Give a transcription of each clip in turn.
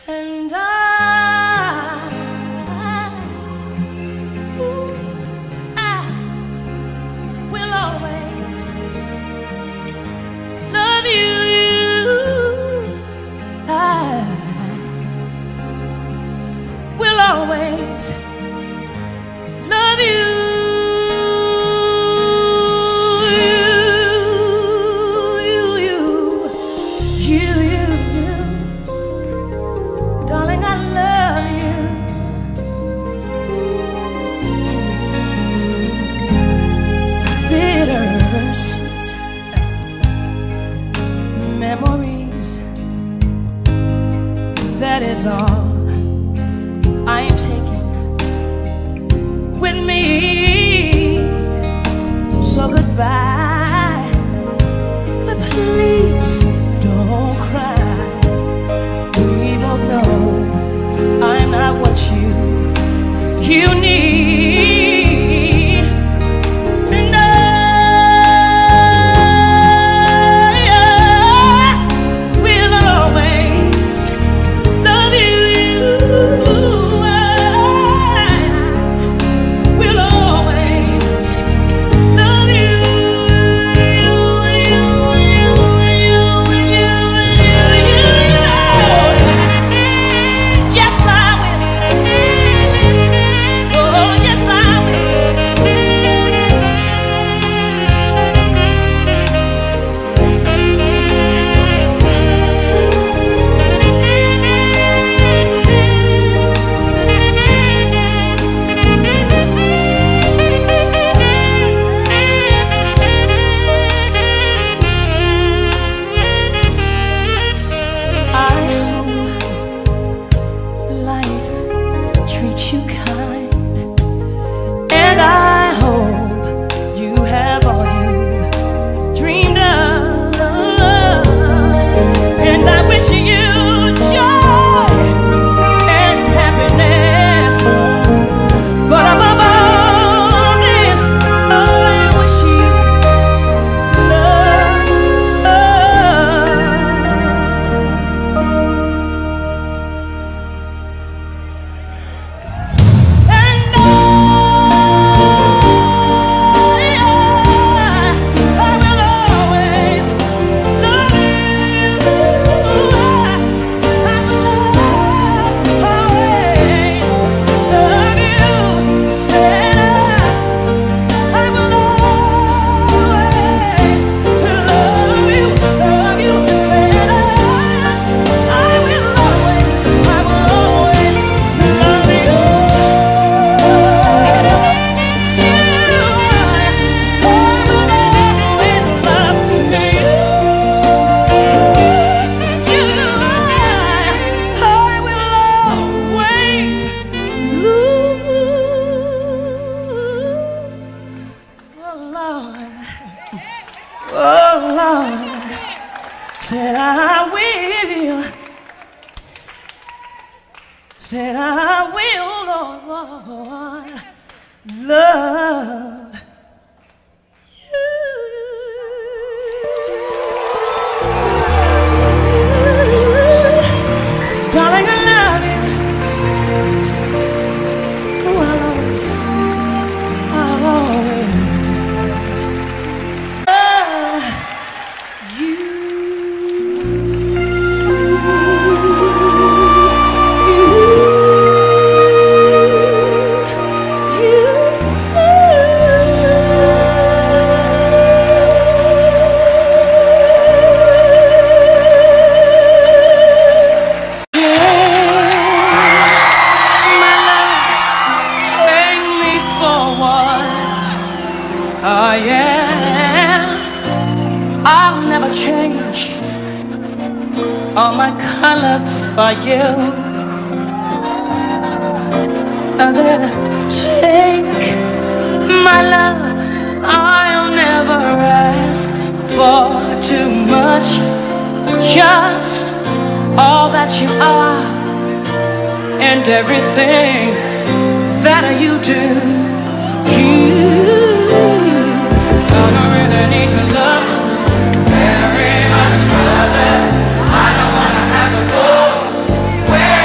And I will always love you. I will always love you. Darling, I love you. Bittersweet memories, that is all I am taking with me. So goodbye, but please don't cry. We both know I'm not what you need. And I will always love you. I will always love you. Yes, I will. Oh, yes, I treat you kind, and I hope you have all you dreamed of, and I wish you joy and happiness, but above all this, I wish you oh Lord, said I will, said I will, Lord, love you. Darling, I love you. Oh, I'll always I am. I'll never change all my colors for you. Take my love. I'll never ask for too much. Just all that you are and everything that you do. I don't really need to love very much further. I don't wanna have to go where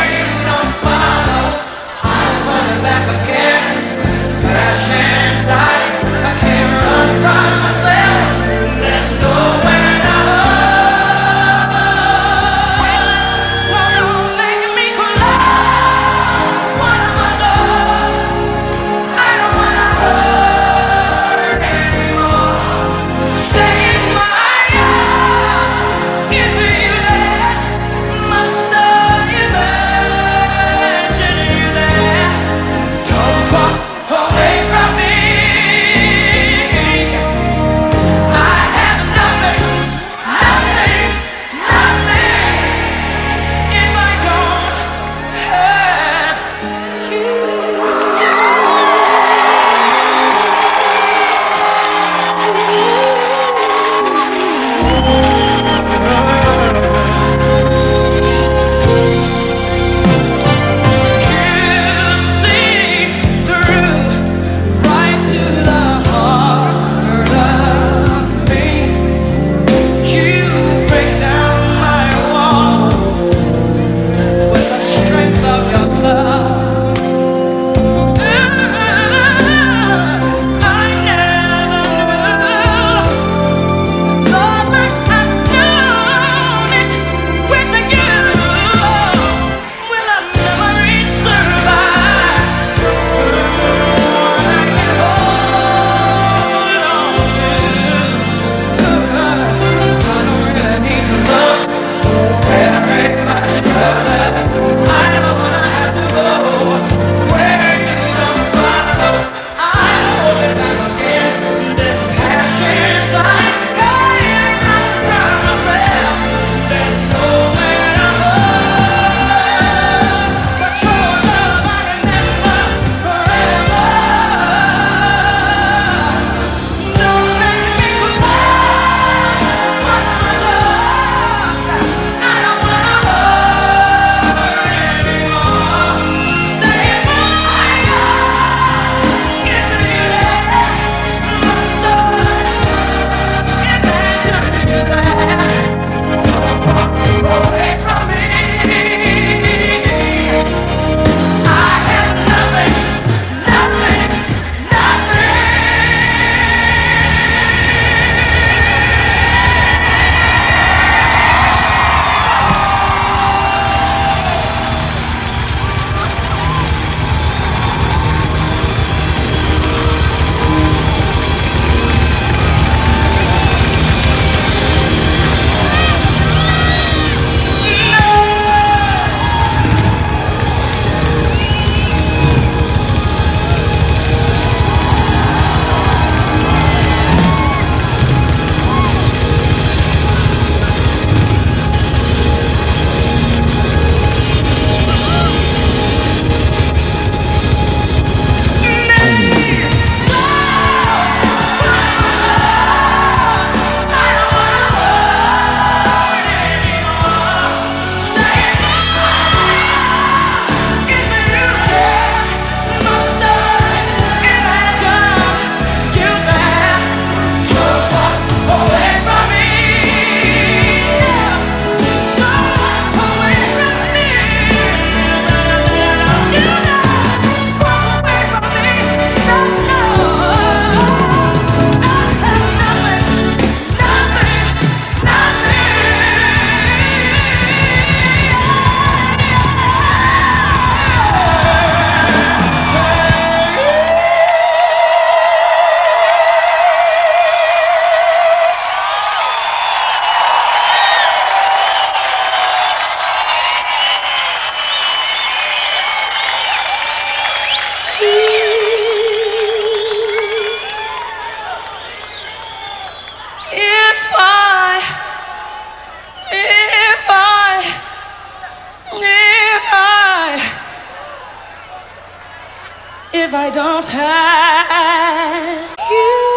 if I don't have you.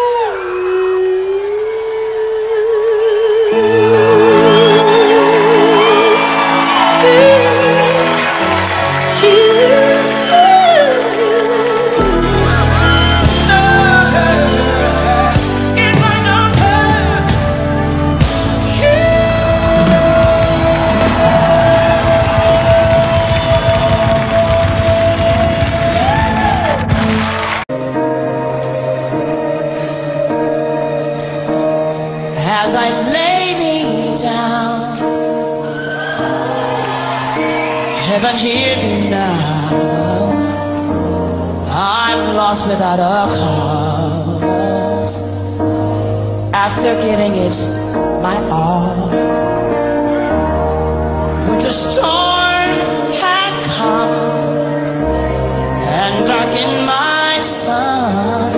As I lay me down, heaven hear me now. I'm lost without a cause. After giving it my all, winter storms have come and darkened my sun.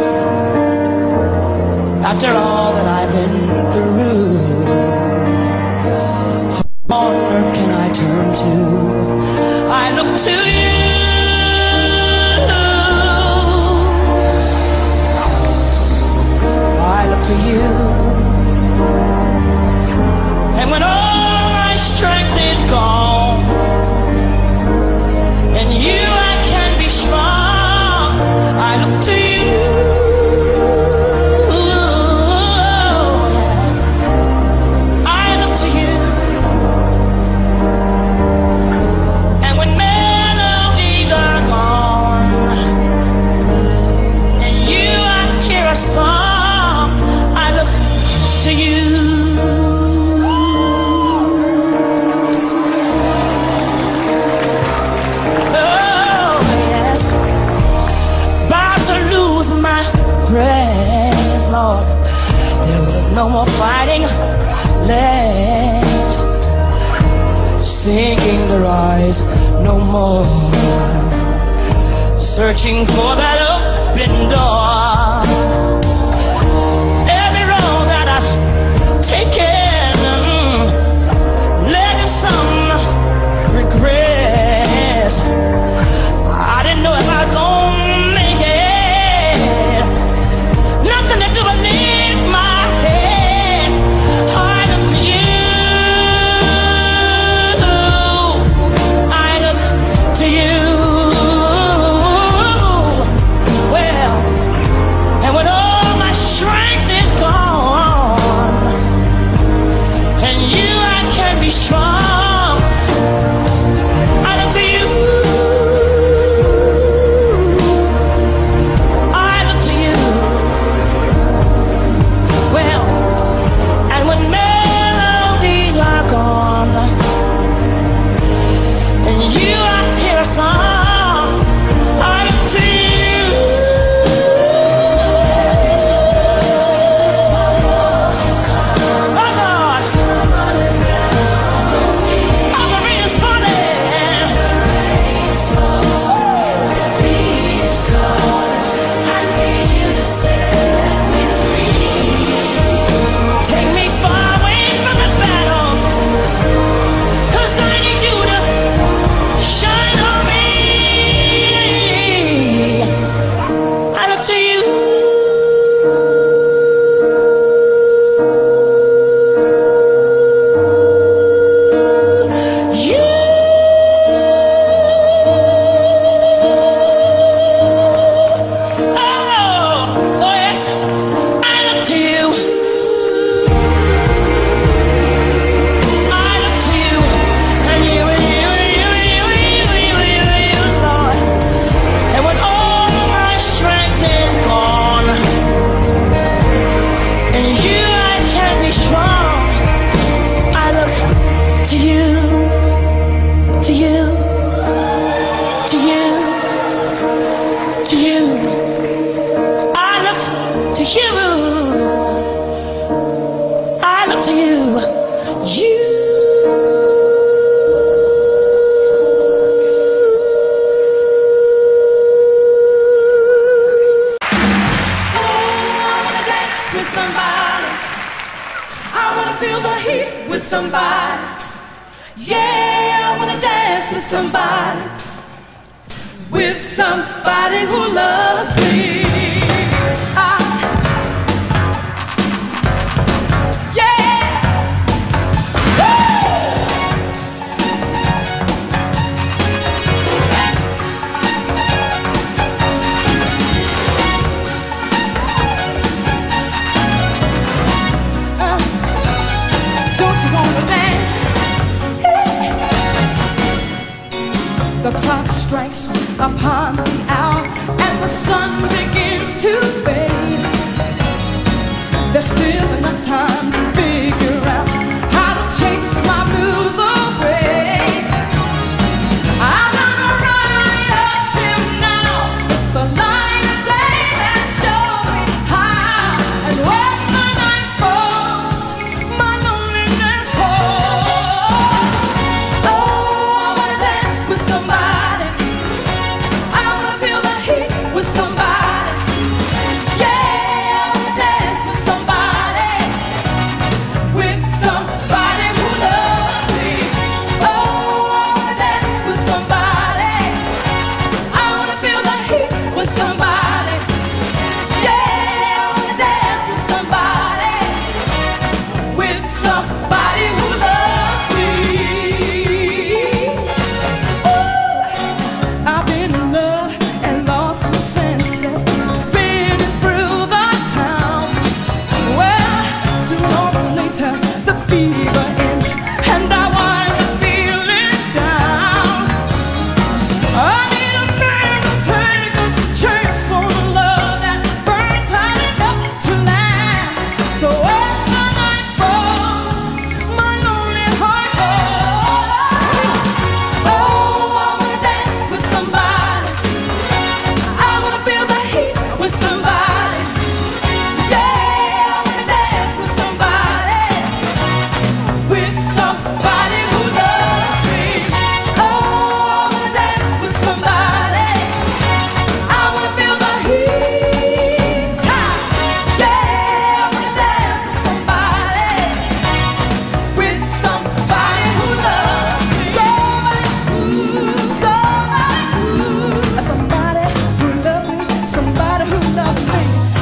After all that I've been through, who on earth can I turn to? I look to you. I look to you. And when all my strength is gone, in you I can be strong. I look to you. Song, I look to you. Oh yes, about to lose my breath, Lord. There was no more fighting left, sinking to rise no more, searching for that open door. I didn't know if I was gonna make it. Nothing to do but leave my head. I look to you. I look to you. Well, and when all my strength is gone, and you I can be strong. with somebody. Yeah, I wanna dance with somebody. with somebody who loves me. The clock strikes upon the hour and the sun begins to fade. There's still enough time to figure out how to chase my blues away. I've done right up till now. It's the light of day that shows me how. And when the night falls, my loneliness falls. Oh, I wanna dance with somebody. I wanna feel the heat with somebody. Yeah, I wanna dance with somebody. With somebody who loves me. Oh, I wanna dance with somebody. I wanna feel the heat with somebody. Yeah, I wanna dance with somebody. With somebody who loves me. I've been in love and lost my senses, spinning through the town. Well, sooner or later the fever ends and I wind up feeling down. I need a man to take a chance on a love that burns hot enough to last. So when the night falls, my lonely heart goes. Oh, I wanna dance with somebody. I wanna feel the heat with somebody. Yeah, I wanna dance with somebody. With somebody who loves me. Oh, I wanna dance with somebody. I wanna feel the heat. Yeah, I wanna dance with somebody. With somebody who loves me. Somebody who loves me. Somebody who loves me. Somebody who loves me.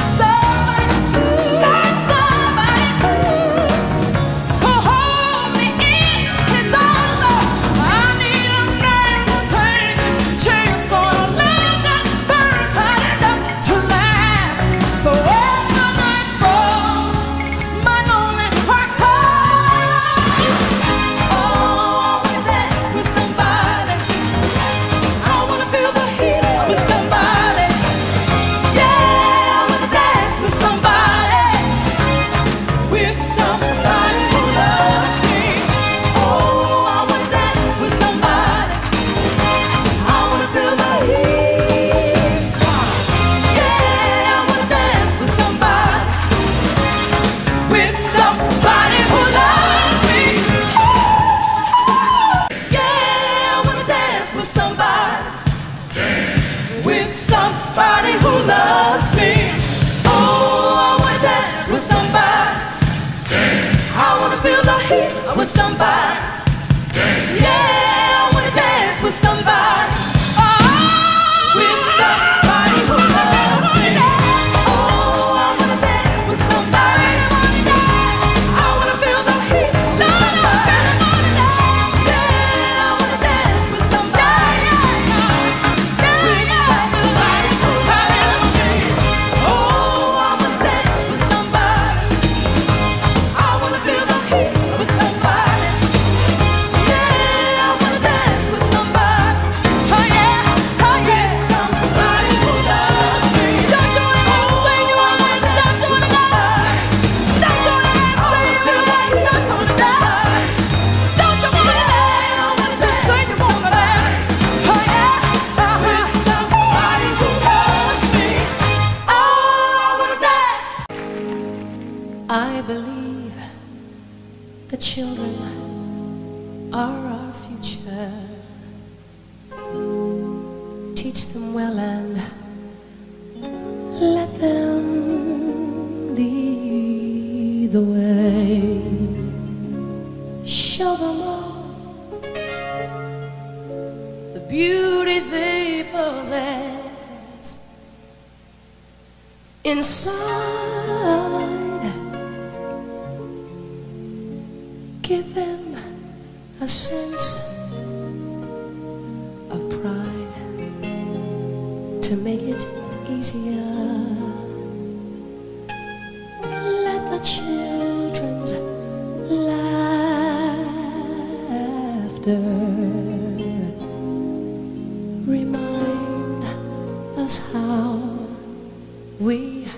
Who hold me in his arms. I need a man to take a chance on a love that burns hot enough to last. So when the night falls, my lonely heart calls. Oh, I wanna dance with somebody. I wanna feel the heat with somebody. Yeah, I wanna dance with somebody. With somebody who loves me. Oh, I wanna dance with somebody. I wanna feel the heat. Yeah, I wanna dance with somebody. With somebody who loves me. Yeah, I wanna dance with somebody. With somebody who loves me. Oh, I wanna dance with somebody. I wanna feel the heat with somebody. Yeah, I wanna dance with somebody. With somebody who loves me. Oh, I wanna dance with somebody. I wanna feel the heat with somebody. Yeah, I wanna dance with somebody. With somebody who loves me. Oh, I wanna dance with somebody. I wanna feel the heat with somebody. Yeah, I wanna dance with somebody. Oh yeah, with somebody who loves me. Don't do it and say you wanna dance. Don't do it again. Don't do it and say you wanna dance. Don't do it again. Don't do it again. Just say you wanna dance. Oh yeah, with somebody who loves me. Oh, I wanna dance. I believe the children are our future. Teach them well and let them lead the way. Show them all the beauty they possess. roses inside. Give them a sense of pride to make it easier. Let the children's laughter remind us how we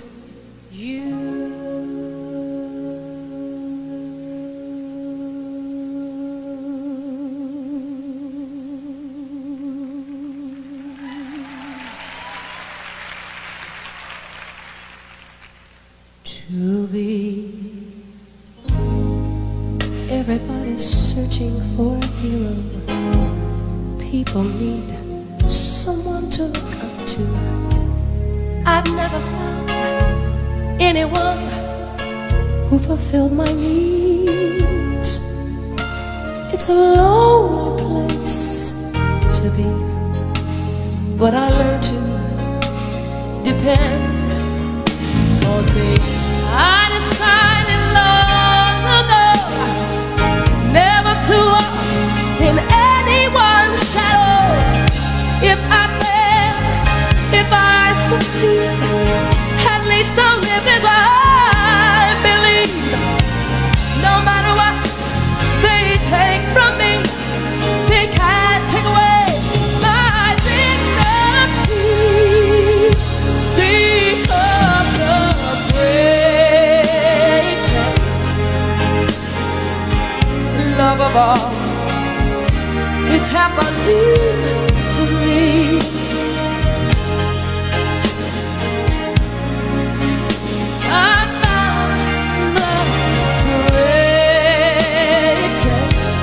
to be. Everybody's searching for a hero. People need someone to look up to. I've never found anyone who fulfilled my needs. It's a lonely place to be, but I learned to depend on me. I decided long ago never to walk in anyone's shadows. If I fail, if I succeed, at least I'll live as I believe. No matter what they take from me, they can't take away my dignity. Because the greatest love of all is happening to me. I found the greatest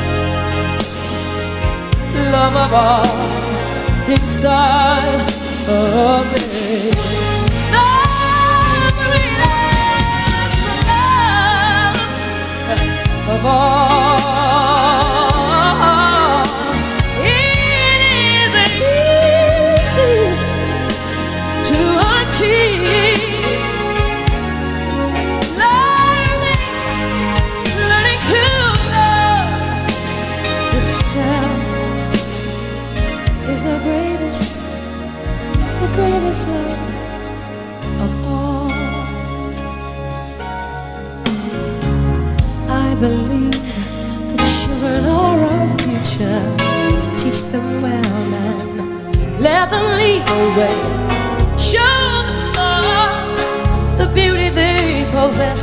love of all inside of me. The greatest love of all. Greatest love of all. I believe the children are our future. Teach them well and let them lead the way. Show them all the beauty they possess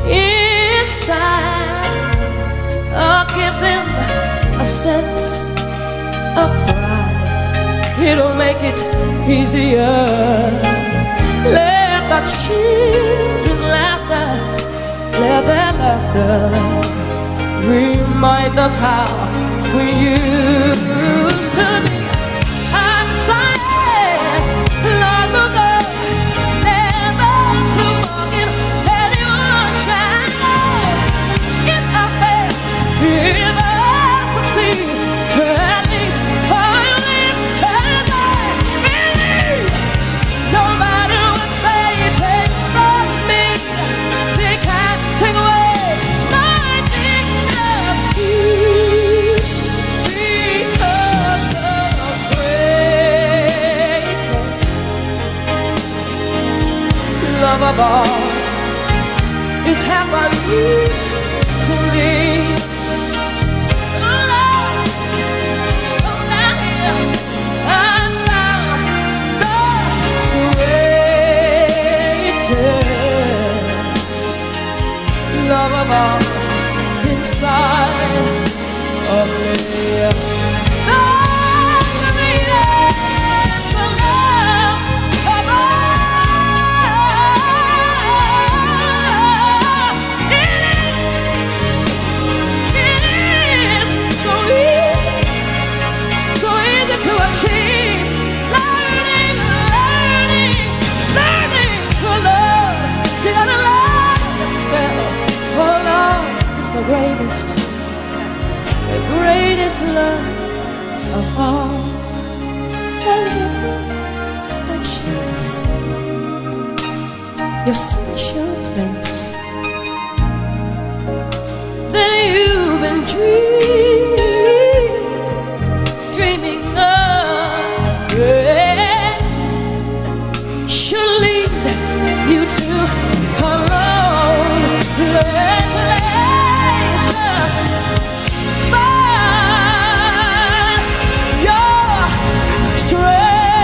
inside. I'll give them a sense of pride. It'll make it easier. Let the children's laughter, let their laughter remind us how we used to be. I decided long ago never to walk in anyone's shadows. If I fail, if I succeed, at least I'll live. No matter what they take from me, they can't take away my dignity. Because the greatest love of all is happening to me. Love of all inside of me. The greatest love of all. It is so easy to achieve. Learning to love. You gotta love yourself. Oh Lord, it's the greatest love of all. And your special place that you've been dreaming of, yeah, should lead you to a lonely place. Just find your strength.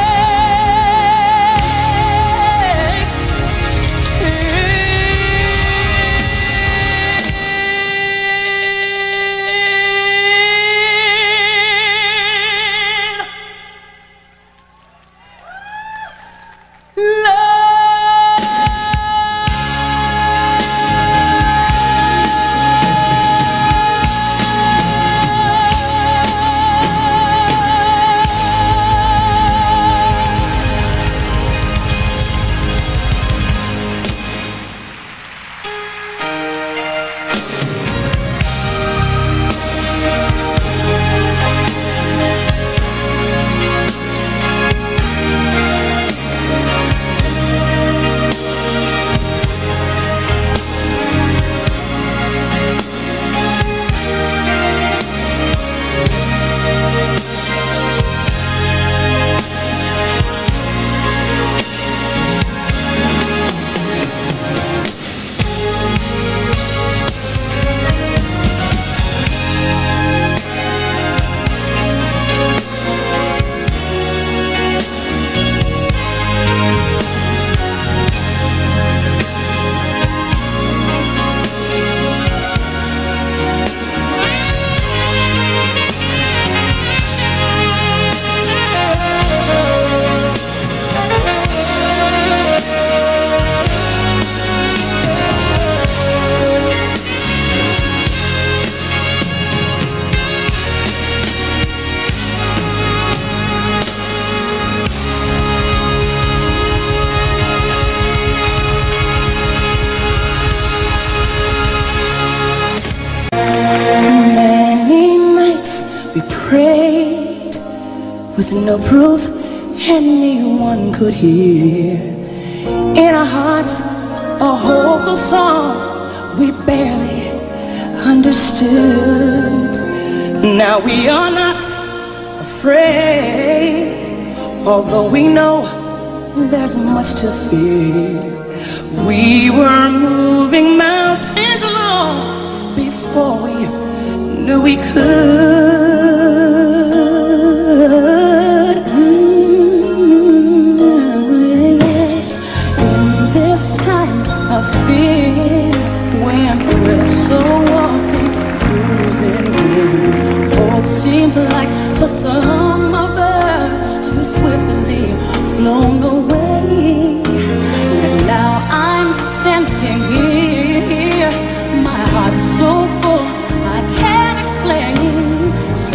We prayed with no proof anyone could hear. In our hearts, a hopeful song we barely understood. Now we are not afraid, although we know there's much to fear. We were moving mountains long before we knew we could. Yes. In this time of fear, when we're so often frozen in, hope seems like the summer birds too swiftly flown away. And now I'm standing here, my heart's so full I can't explain.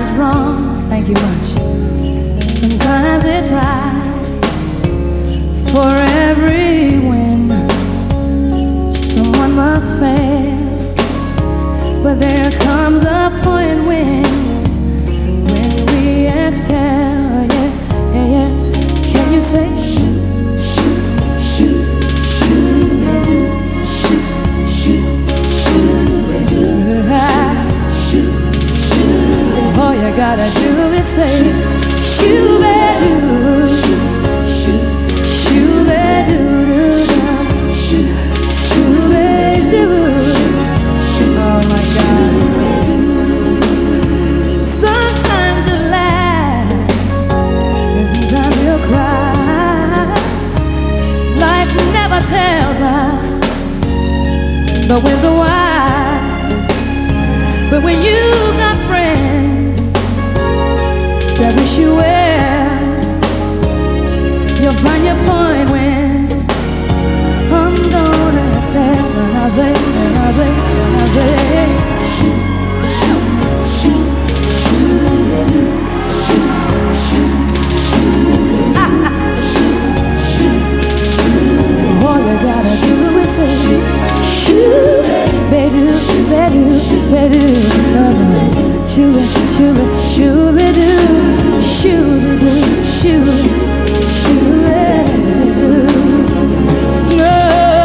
it's wrong, thank you much. Sometimes it's right. For every win, someone must fail. But there comes a point when we exhale, yeah, yeah, yeah. Can you say shoot, shoot, shoot, shoot, shoot, shoot, shoot, shoot. All you gotta do is say shoot-a-doo, shoot, shoot-a-doo, shoot, shoot-a-doo. Oh my God. Sometimes you laugh, and sometimes you'll cry. Life never tells us the winds are wise. But when you've got friends that wish you well, you'll find your point when I'm gonna exhale. And I'll say, and I'll say, and I'll say, shoot, shoot, shoot, shoot, shoot, shoot. All you gotta do is say shoot, they-do, they-do, they-do, shoot, shoot, shoot, they-do, shoot, they-do, shoot, shoot, they-do. No,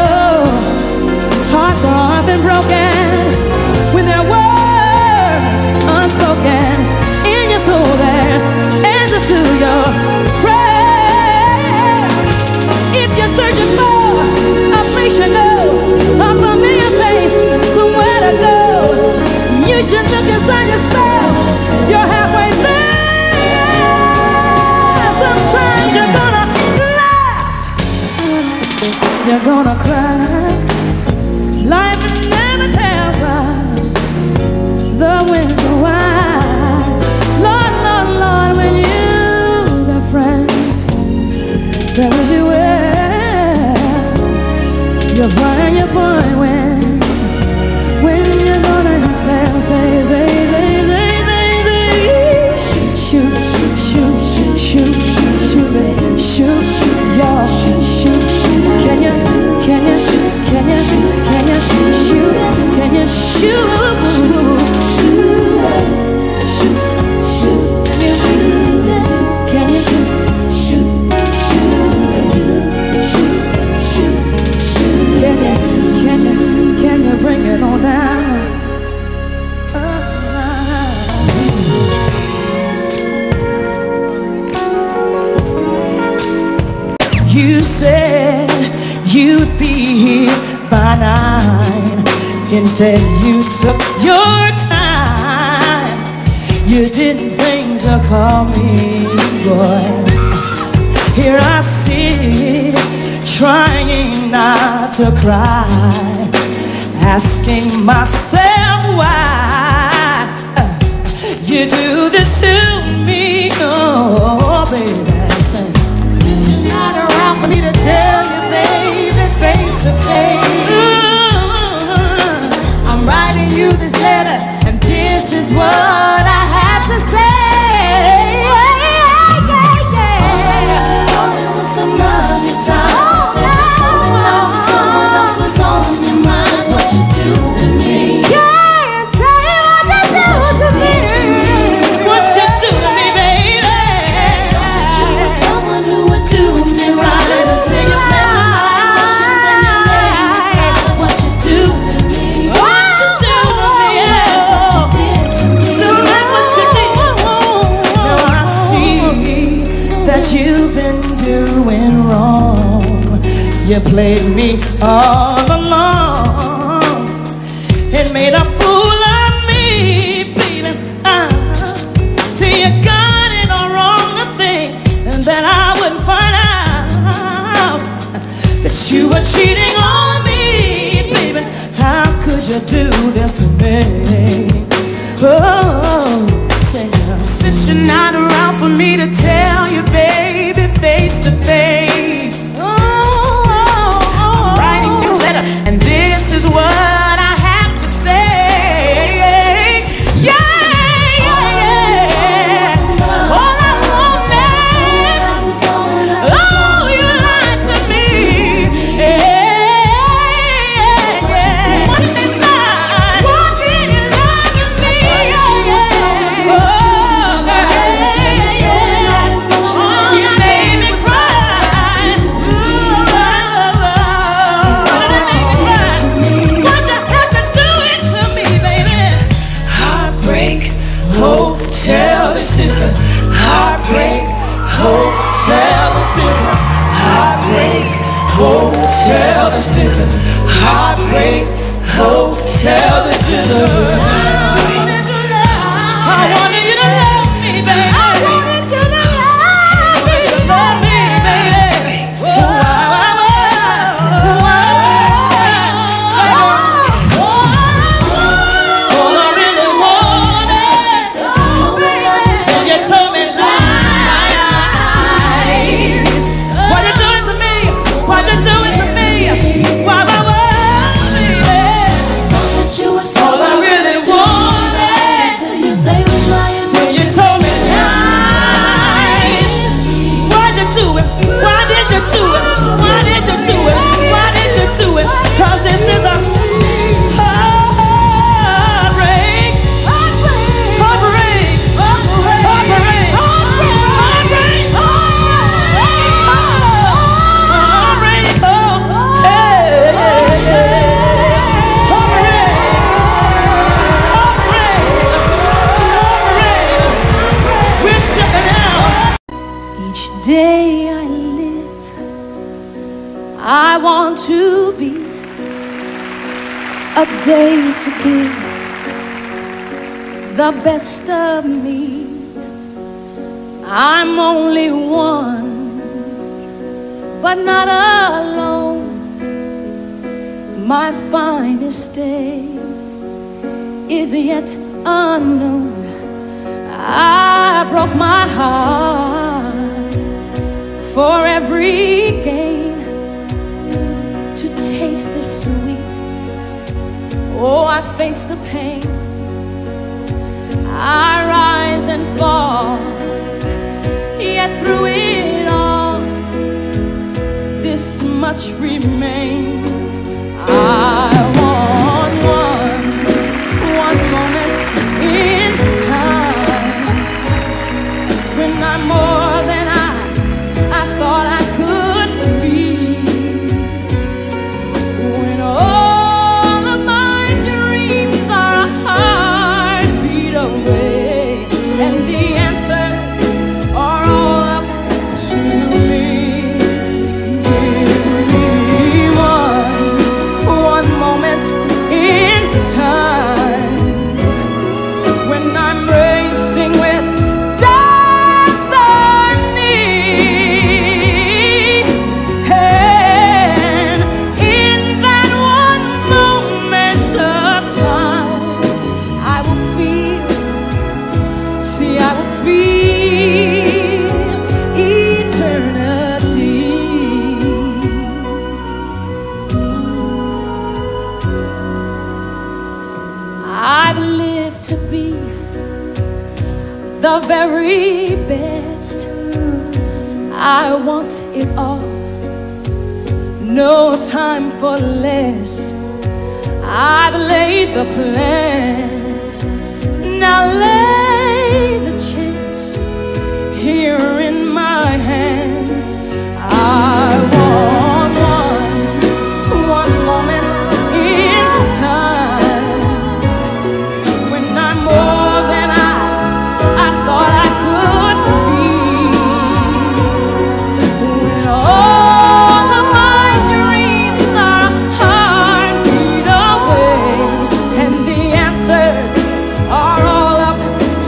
hearts are often broken when there are words unspoken. In your soul there's answers to your prayers. If you're searching for a place you know, a familiar face, somewhere to go, you should look inside yourself. You're halfway there. Sometimes you're gonna laugh, you're gonna cry. Life never tells us the winds are wise. Lord, Lord, Lord, when you got friends that wish you well, you'll find your point when you're gonna exhale. Say, say, say, say, say, say, shoot, shoot, shoot, shoot, shoot, y'all, shoot, shoot. Can you, can you, can you, can you shoot? Can you shoot? Shoot, shoot, can you shoot? Can you shoot? Can you bring it on down? You said you'd be here by 9. Instead you took your time. You didn't think to call me, boy. Here I sit, trying not to cry, asking myself why you do this to me, oh baby. You're not around for me to tell you, baby, face to face. I'm writing you this letter, and this is what I have to say. Some of your time. Someone else was on your mind. What you do to me? Can't tell you what you do to me. What you do to me, baby? You were someone who would do me right until you left my emotions and you made me cry. What you do to me? What you do to me? What you did to me? Don't like what you did. Now I see that you've been doing wrong. You played me all along and made a fool of me, baby. See, you got it all wrong to think that I wouldn't find out that you were cheating on me, baby. How could you do this to me? Oh, say since you're not around for me to tell you, baby, face to face. I'm writing this letter, and this is what I have to say. Yeah, yeah, yeah. day I live, I want to be a day to give the best of me. I'm only one, but not alone. My finest day is yet unknown. I broke my heart for every gain to taste the sweet. Oh, I face the pain. I rise and fall, yet through it all, this much remains. I want one moment in time when I'm more than I thought I could be. When all of my dreams are a heartbeat away, and the answers are all up to me. Give me one moment in time when I'm racing with destiny, and in that one moment of time I will feel, see, I will feel eternity. I've lived to be the very best. I want it all, no time for less. I've laid the plans, now lay the chance here in my hands. I want one moment in time when I'm more than I thought I could be. When all of my dreams are a heartbeat away, and the answers are all up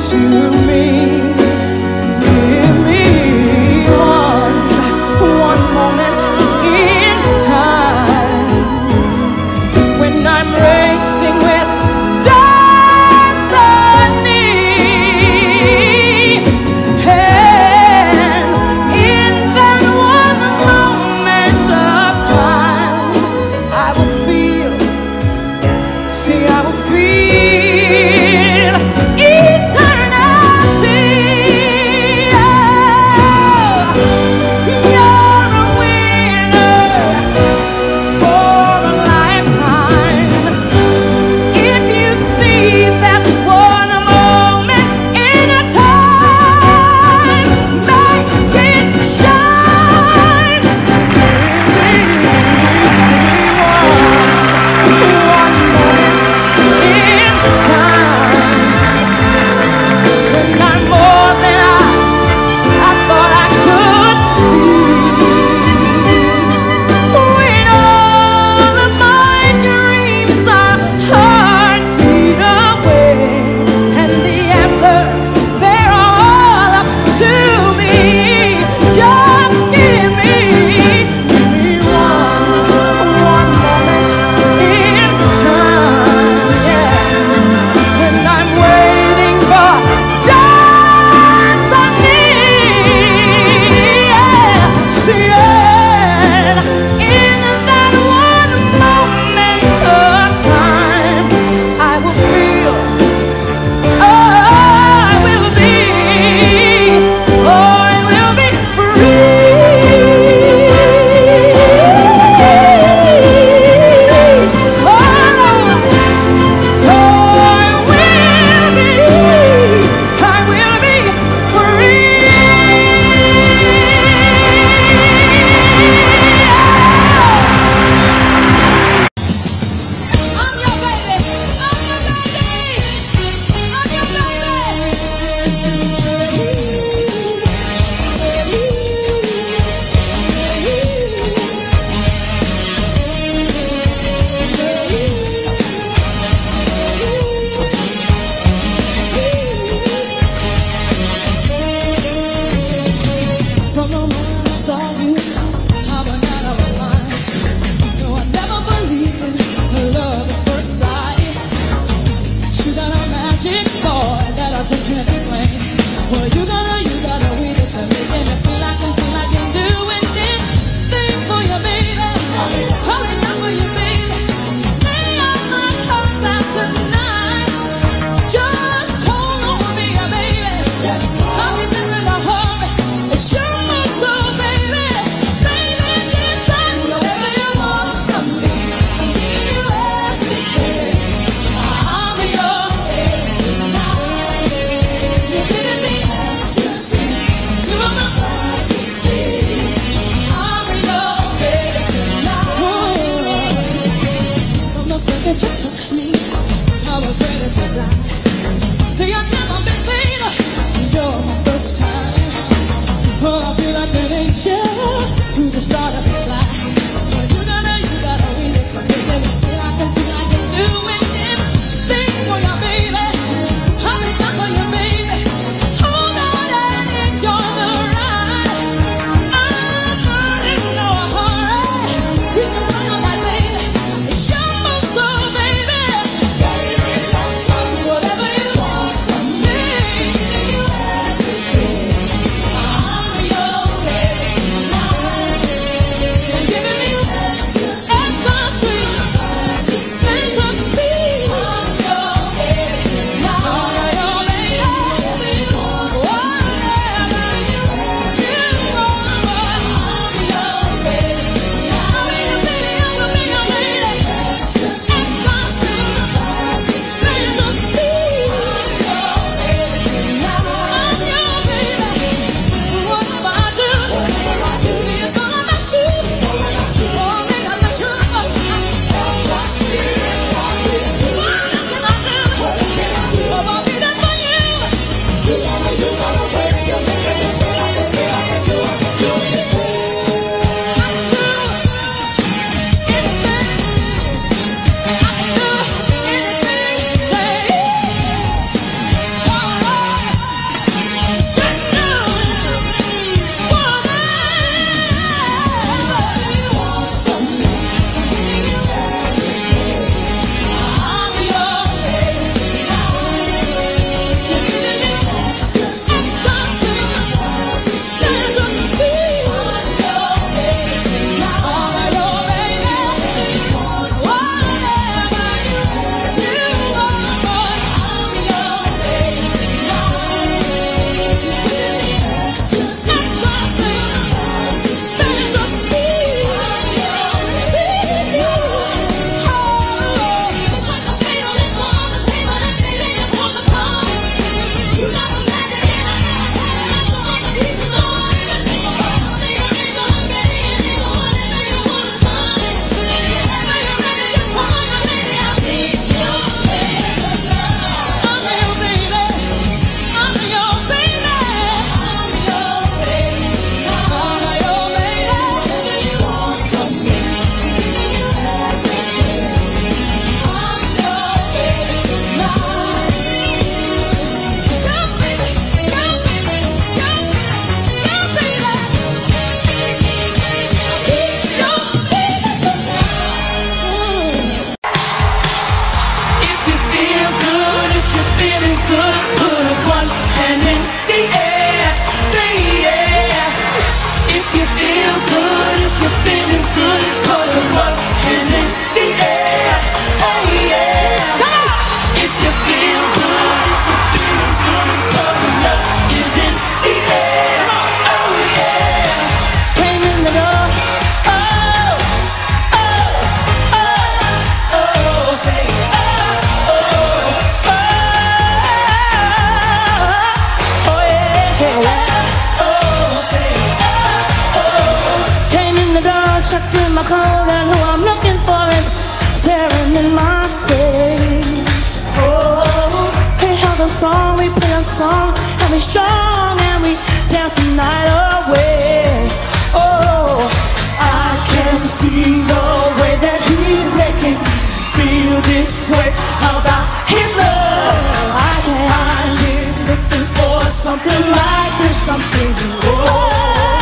song and we strong and we dance the night away. Oh, I can see the way that he's making me feel this way about his love. I've been looking for something like this. I'm singing, oh.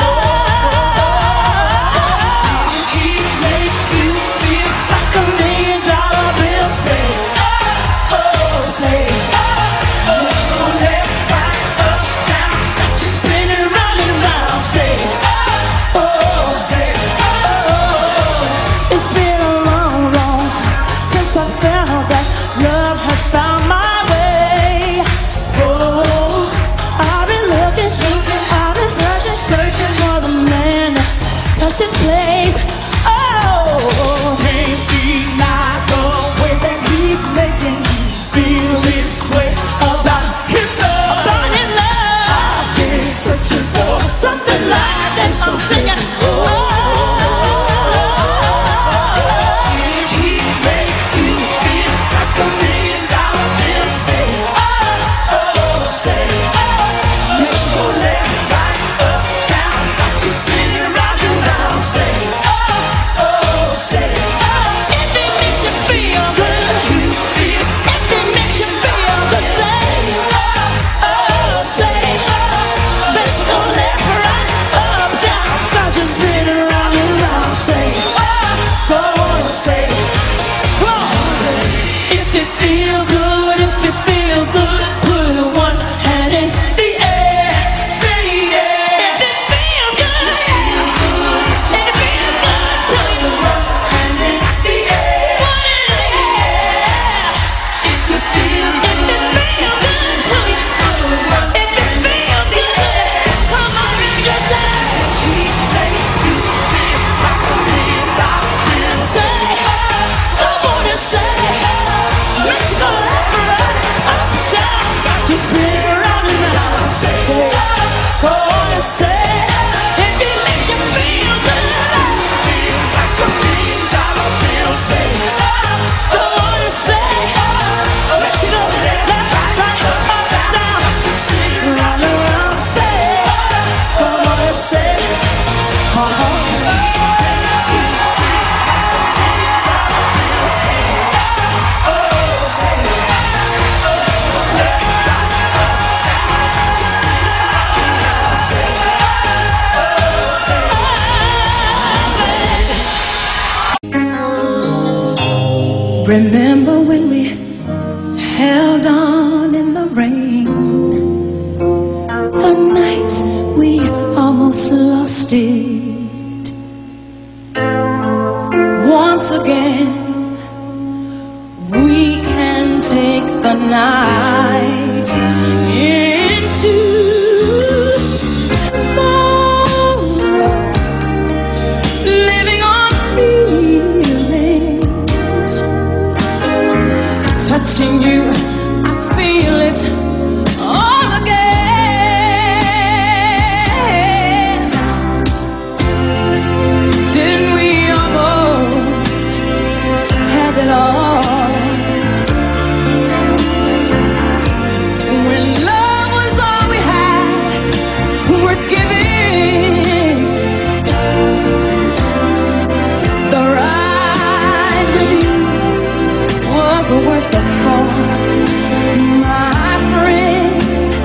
This place, oh, maybe not the way that he's making me feel this way about his love. About his love. I've been searching for something like this. I'm singing, oh. If he make you feel like $1 million bill, say, oh, oh, say, oh, make sure let it right up, down, not just spinning around. Say, oh, oh, say, oh, if it makes you feel good, if it makes you feel good, say, oh, oh, say, oh, make sure go left, right, up, down, don't just spin around and round, say, oh, go on, say, come on, if you feel good, put one hand in the air, say yeah, if it feels good, remember when we held on in the rain, the nights we almost lost it. Once again, we can take the night into tomorrow, living on feelings. Touching you, I feel it all again. Didn't we almost have it all? When love was all we had, worth giving. The ride with you was worth the fall, my friend.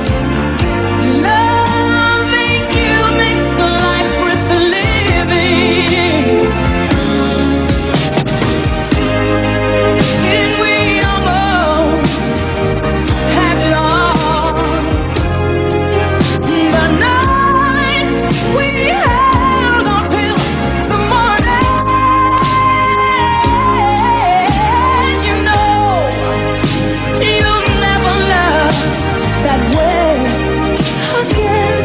Loving you makes life worth the living. Didn't we almost have it all? The nights we held on till the morning. You know, you'll never love that way again.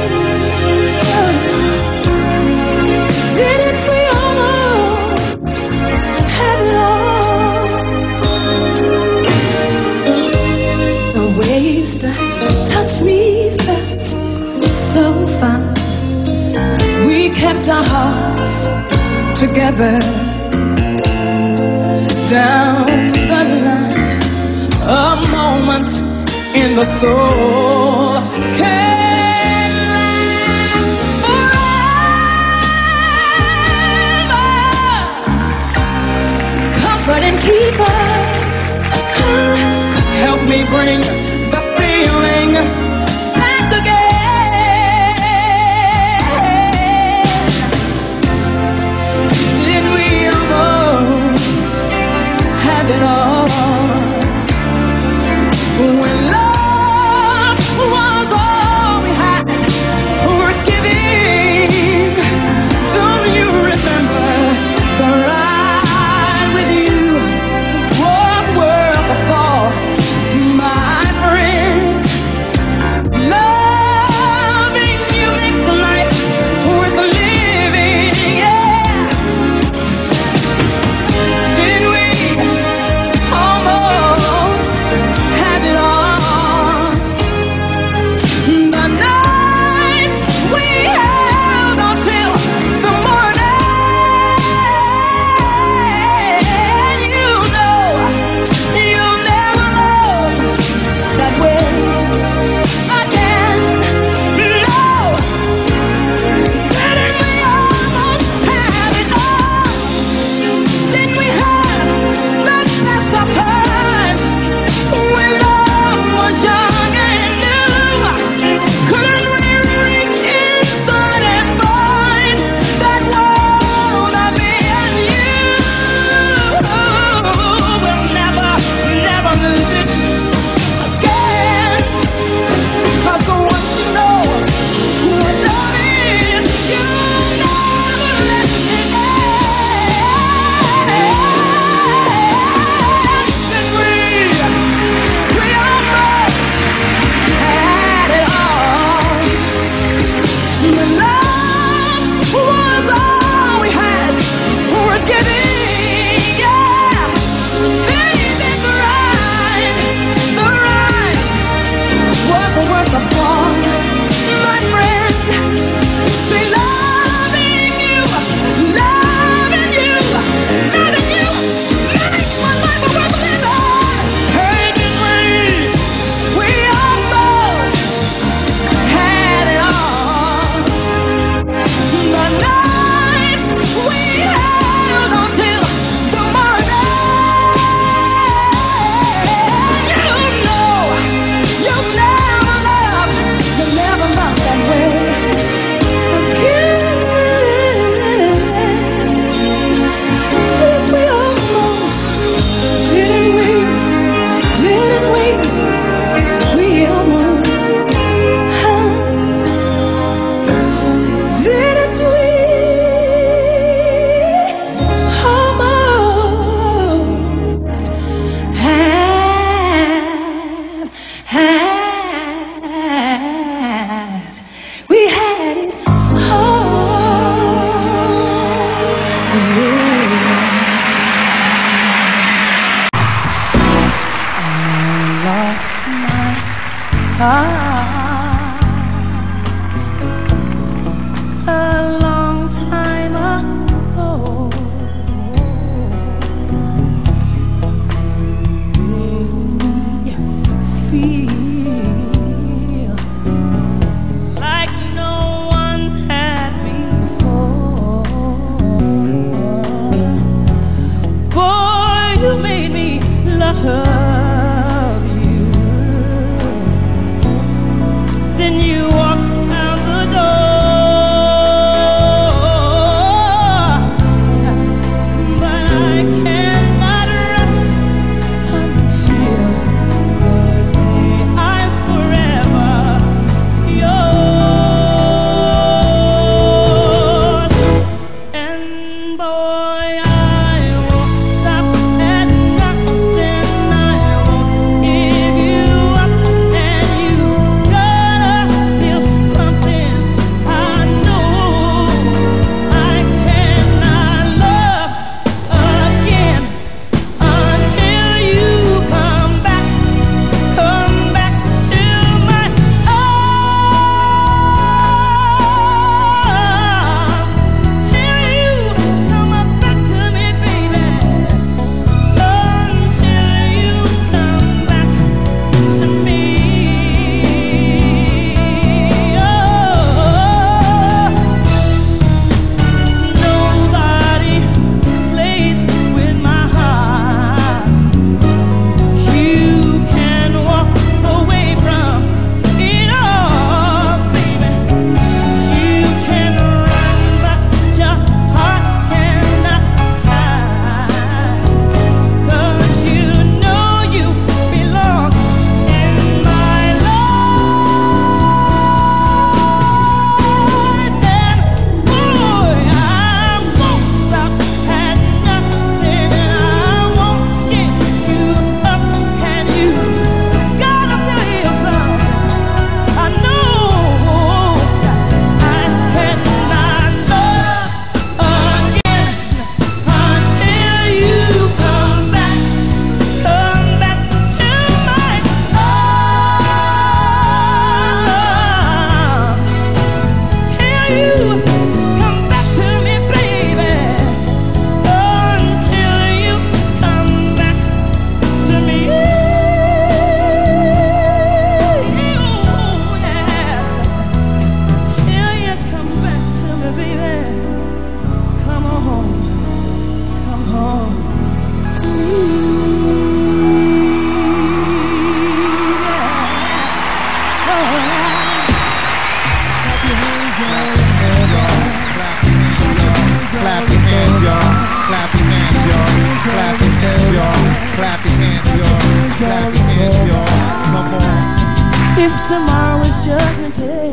Didn't we almost have it all? The way you used to touch me felt so fine. We kept our hearts together down the line. A moment in the soul can last forever. Comfort and keep us. Help me bring the feeling back again. Did we almost have it all when love was all tomorrow is Judgment Day.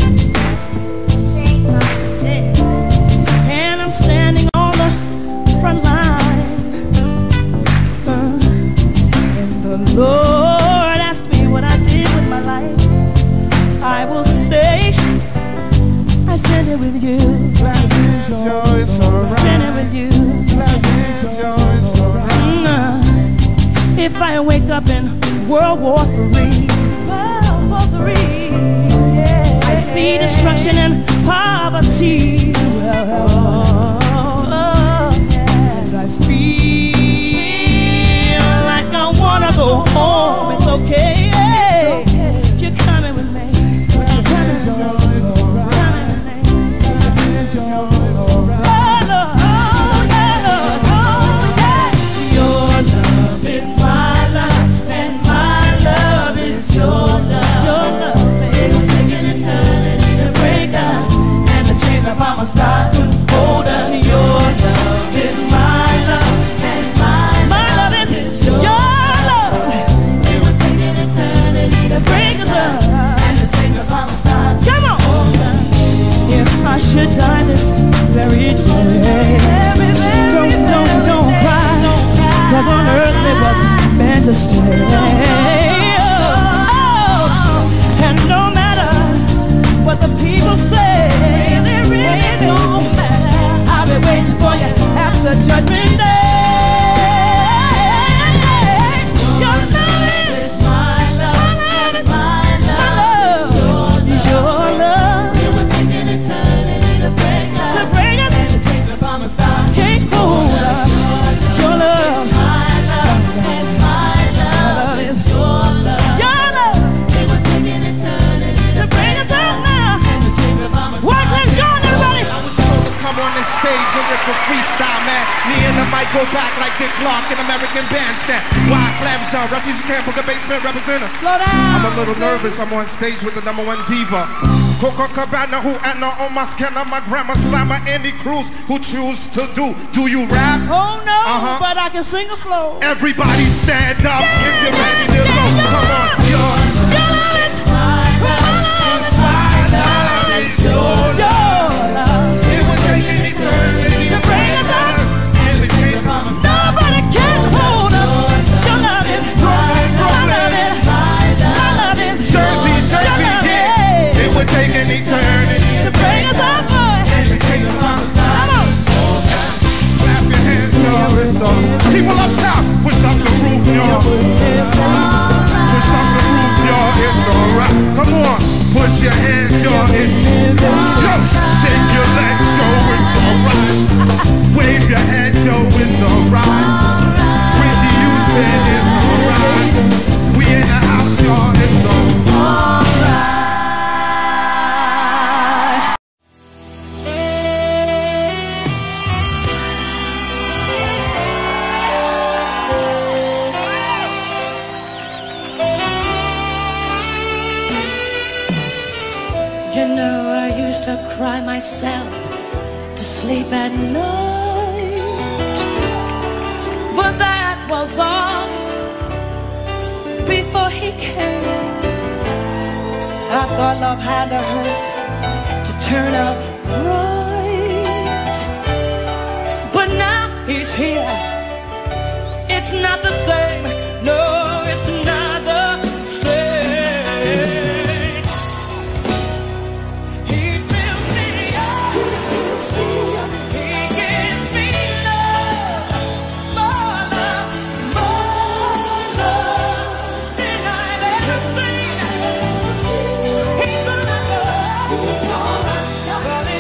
And I'm standing on the front line. And the Lord asked me what I did with my life. I will say I spent it with you. Spend it with you. If I wake up in World War III, I see destruction and poverty, and I feel like I wanna go home. It's okay, you're coming with me. You're coming with me. Start to hold us. Your love is my love, and my love is your love. It will take an eternity to break us up, and the chains of our start. Come on. If I should die this very day, don't cry, 'cause on earth it wasn't meant to stay. And no matter what the people say, I'll be waiting for you after Judgment Day. Your love is my love, and my love is your love. It will take an eternity to break us, and the chains of our stars can't hold us. Your love is my love, and my love is your love. Your love, it will take an eternity to break us out now. And the chains of our stars. Come on this stage and rip a freestyle, man. Me and the mic go back like Dick Clark in American Bandstand. Wide Clavishon, refugee camp, book a basement representative. Slow down. I'm a little nervous, I'm on stage with the #1 diva. Coco Cabana, who Anna on my scanner, my grandma slammer, Andy Cruz, who choose to do you rap? Oh no, but I can sing a flow. Everybody stand up, if you're ready to go. Come on, your love is my love, is your love. To bring us up, nobody can hold us. Your love is my love is Jersey, yeah. It would take an eternity to bring us up, boy. Come on. Clap your hands, y'all. It's all. People up top, push up the roof, y'all. Push up the roof, y'all. It's alright. Come on, push your hands, y'all. It's yo. Shake your legs, yo. It's alright. Wave your hand, yo. It's alright. Whitney Houston, it's alright. We in the house, y'all. It's alright. You know, I used to cry myself to sleep at night, but that was all before he came. I thought love had to hurt to turn out right, but now he's here. It's not the same. No, it's not the same. Somebody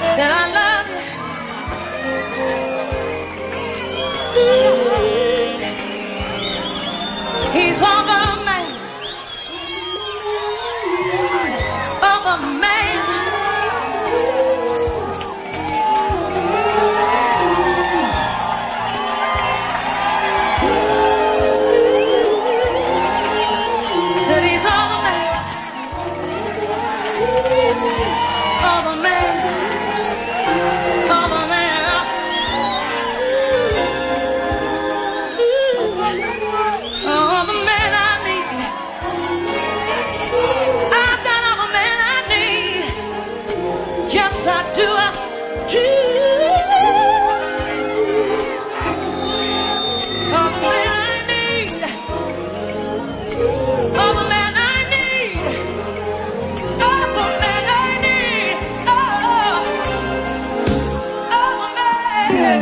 Said I love you. He's all the man. Of a man. Said he's all the man. All the man. All the man. All the man I need. I've got all the man I need. Yes, I do. I do. All the man I need. All the man I need. All the man I need. All the man.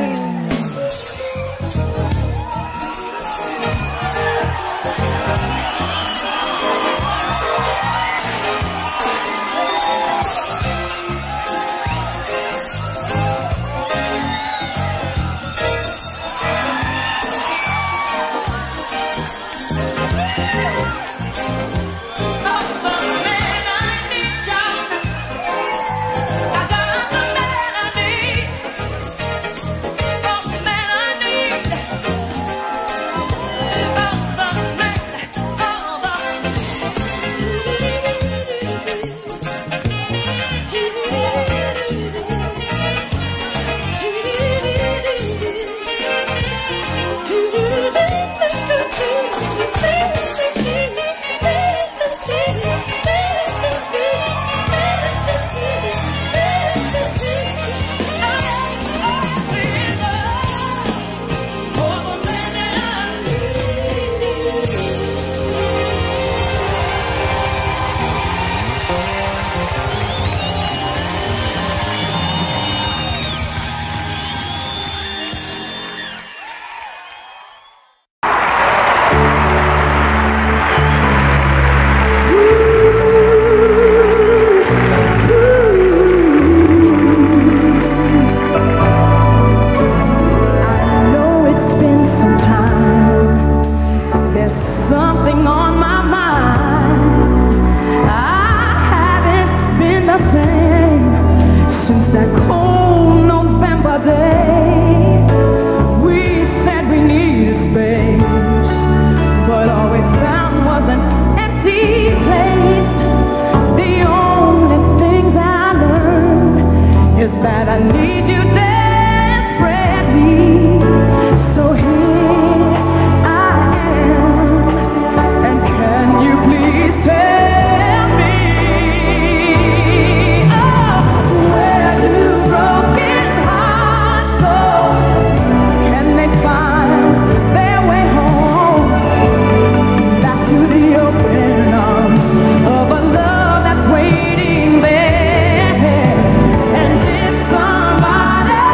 Waiting there, and if somebody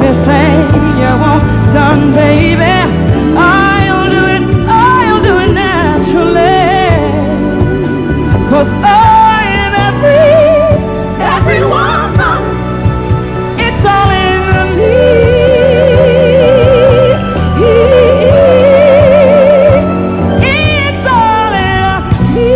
anything you want done, baby, I'll do it naturally. 'Cause I am every woman, it's all in me. It's all in me.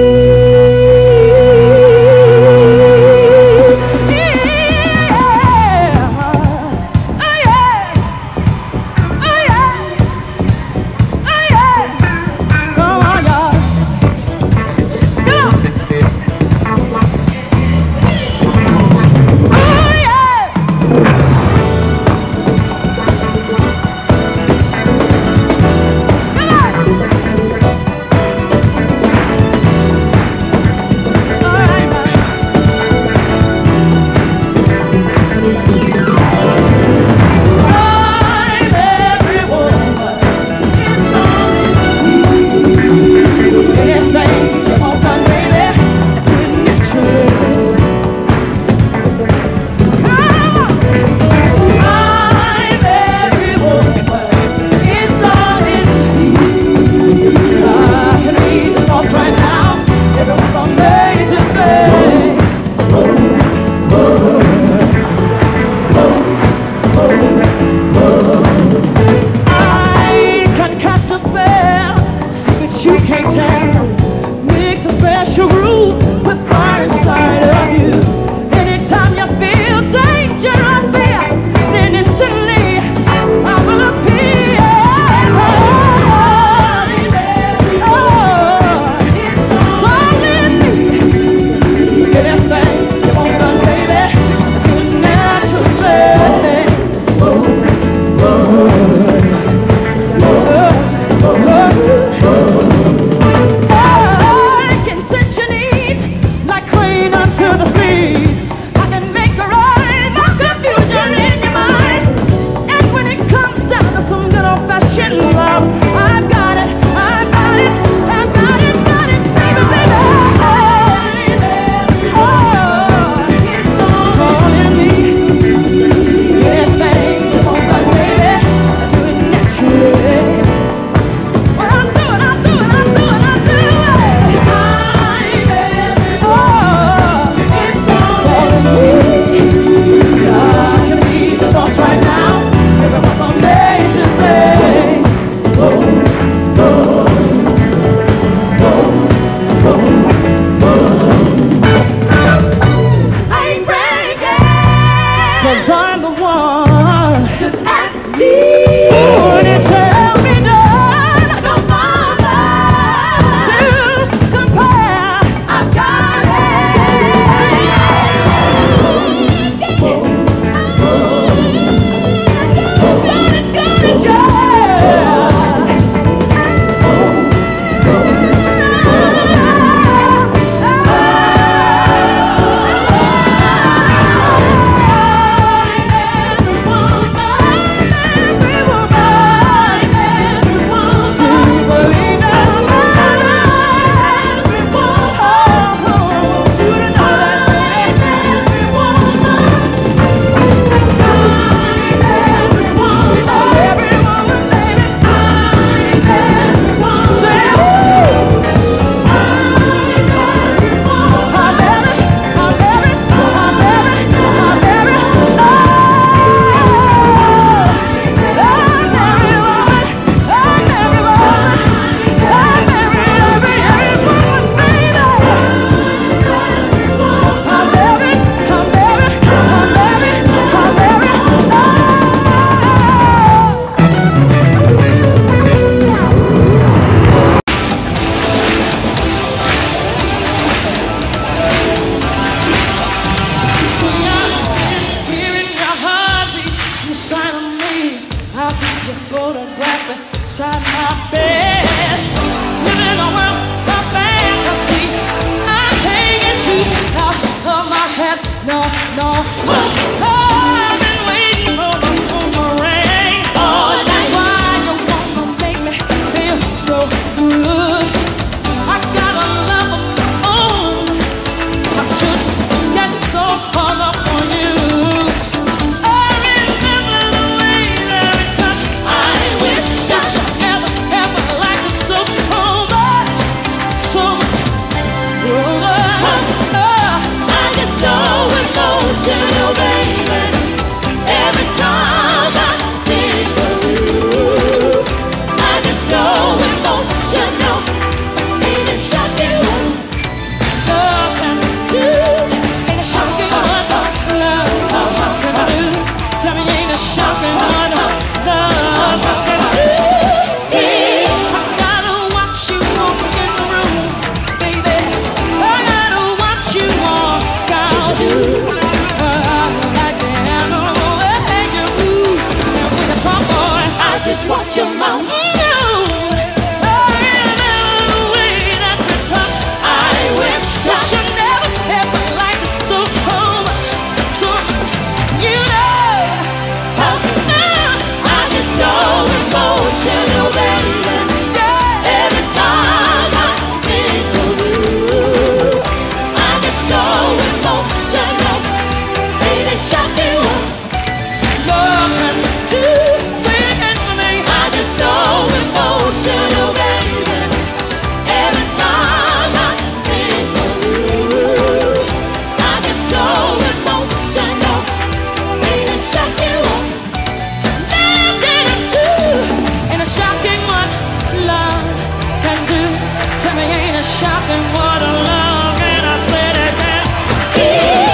inside my bed, living a world of fantasy. I can't get you out of my head, no, no. Oh, I've been waiting for the phone to ring all night. Why you wanna make me feel so good? I got a love of my own. I shouldn't get so hung up on you. I remember shocking what love can do. I gotta watch you walk in the room, baby. I gotta watch you walk out. Like the animal way you move, and when you talk, boy, I just watch your mouth. Emotional, baby. Every time I think of you, I get so emotional. Baby, shock you up. Love can do, sing it for me. I get so emotional, baby. Every time I think of you, I get so emotional. Baby, shock you up. Shocking what love can do. Tell me, ain't it shocking what love can I say that can do?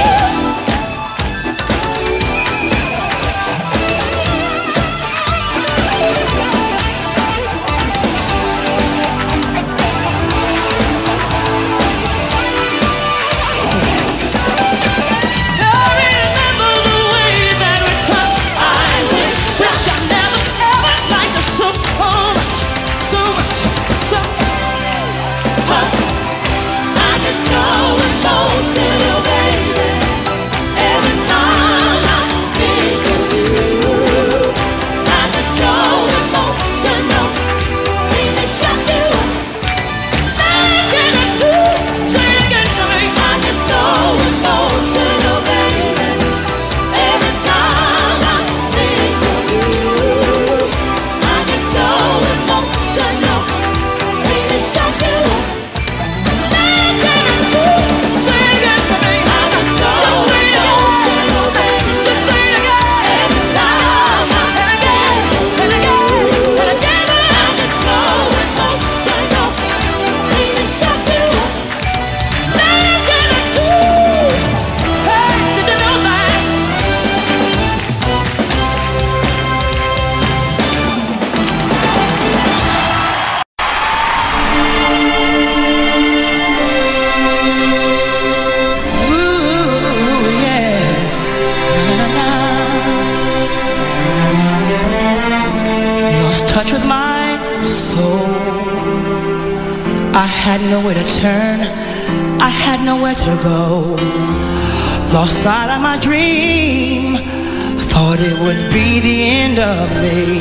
I remember the way that we touched. I wish I never ever liked us so much. I get so emotional, baby. Every time I think of you, I get so emotional. Baby, shock you up. Nothing to do, sing it for me. I get so emotional, baby. Every time I think of you, I get so emotional. Baby, shock you up. Touch with my soul. I had nowhere to turn, I had nowhere to go. Lost sight of my dream, thought it would be the end of me.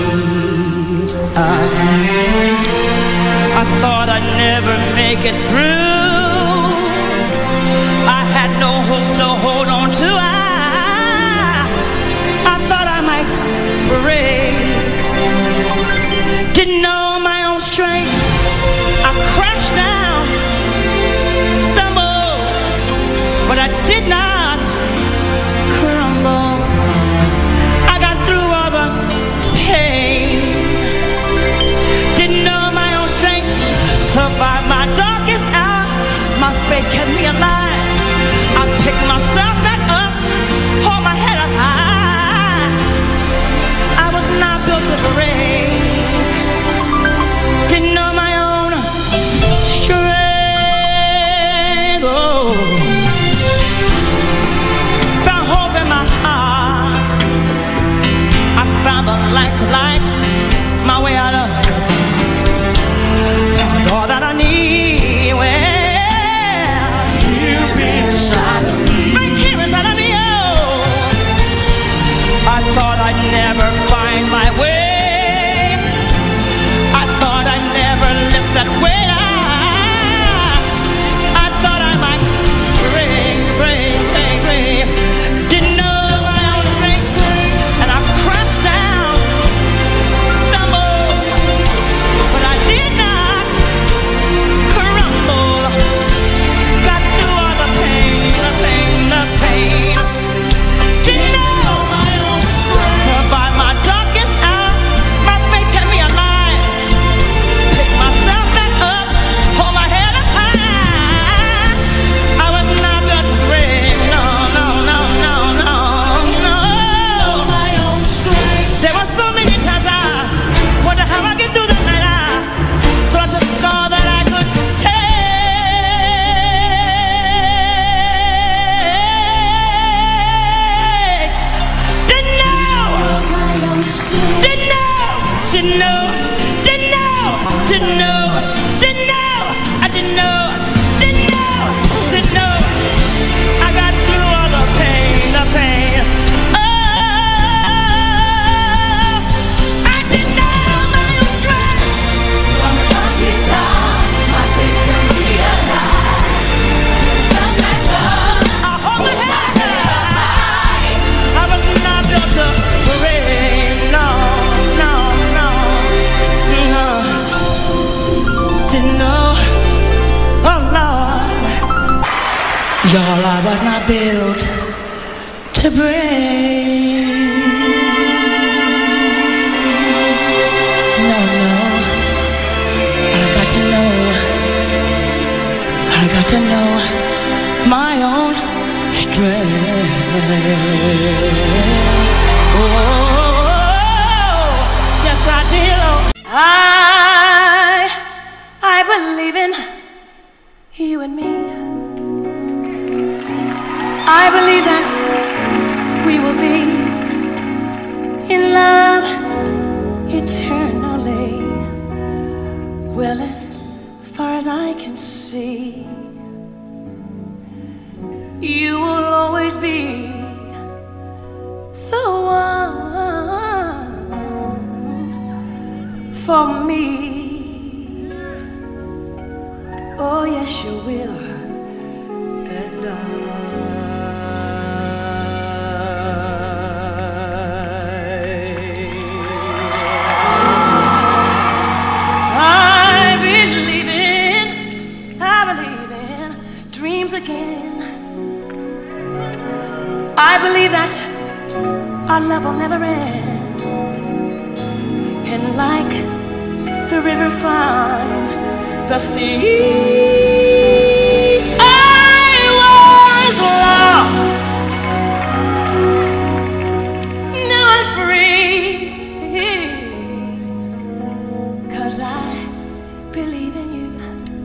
I thought I'd never make it through. I had no hope to hold on to. I thought I might break. Didn't know my own strength. I crashed down, stumbled, but I did not crumble. I got through all the pain. Didn't know my own strength. Survived my darkest hour. My faith kept me alive. I picked myself back up, hold my head up high. I was not built to break. Didn't know my own strength. Oh. Found hope in my heart. I found the light to light my way out of the dark. Found all that I need. Well, you've been inside of me. Right here inside of me. Oh. I thought I'd never find my way. That way I thought I might break. Didn't know my own strength, and I crashed down, Y'all, I was not built to break. No, no, I got to know my own strength. Oh, yes I did. I believe in you and me. I believe that we will be in love eternally. Well, as far as I can see, you will always be the one for me. Oh, yes, you will. And I believe in dreams again. I believe that our love will never end. And like the river finds the sea, I was lost, now I'm free, 'cause I believe in you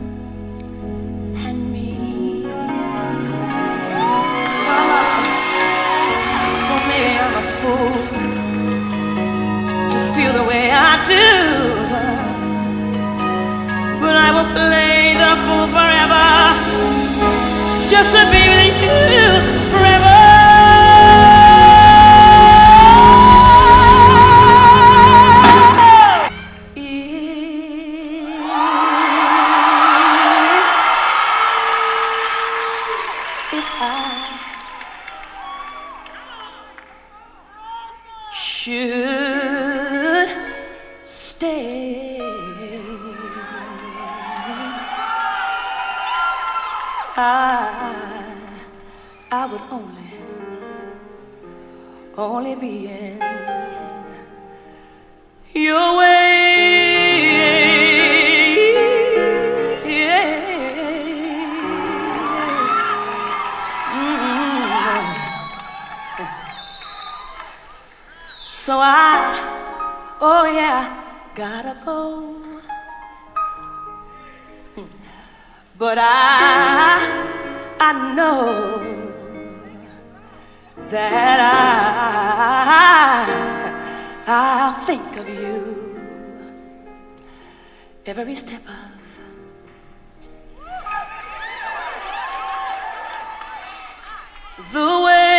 and me. Well, maybe I'm a fool to feel the way I do, but I will play the fool forever, just to be with you forever. If I should stay, I would only be in your way. So oh yeah, gotta go. But I know that I'll think of you every step of the way.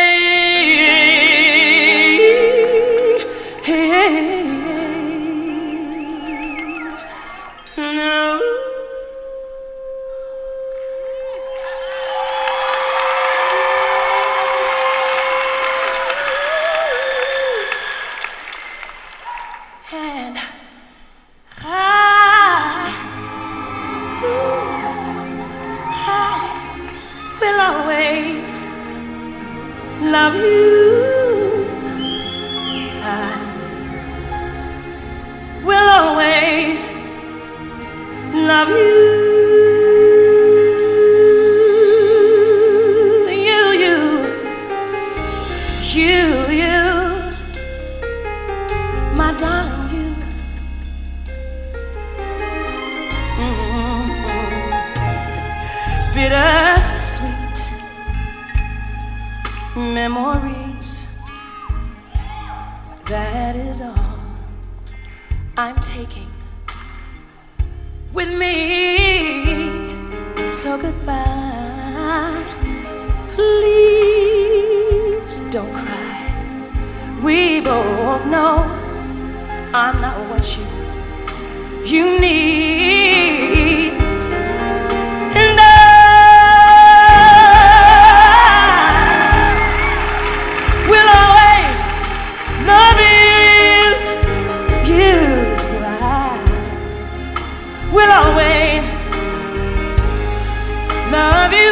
And I will always love you. I will always love you. You, my darling, bittersweet memories, that is all I'm taking with me. So goodbye, please don't cry. We both know I'm not what you need, and I will always love you. I will always love you.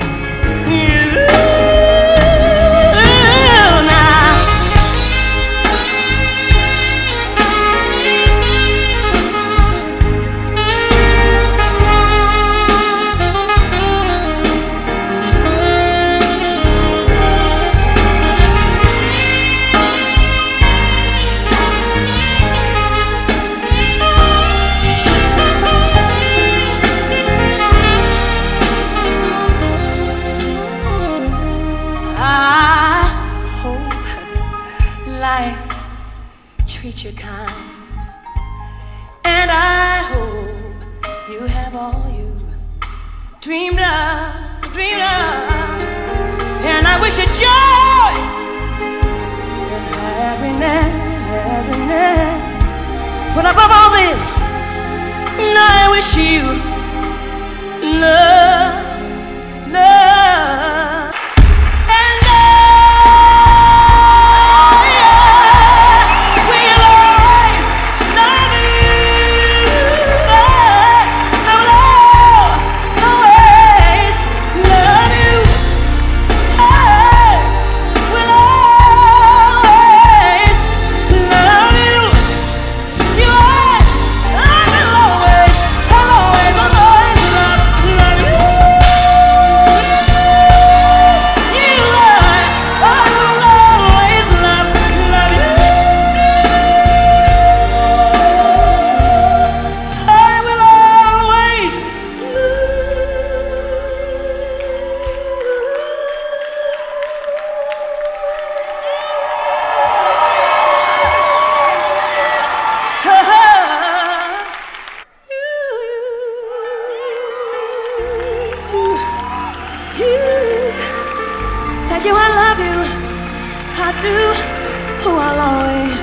Life treats you kind, and I hope you have all you dreamed of, and I wish you joy and happiness, but above all this, I wish you love. Thank you, I love you, I do. Oh, I'll always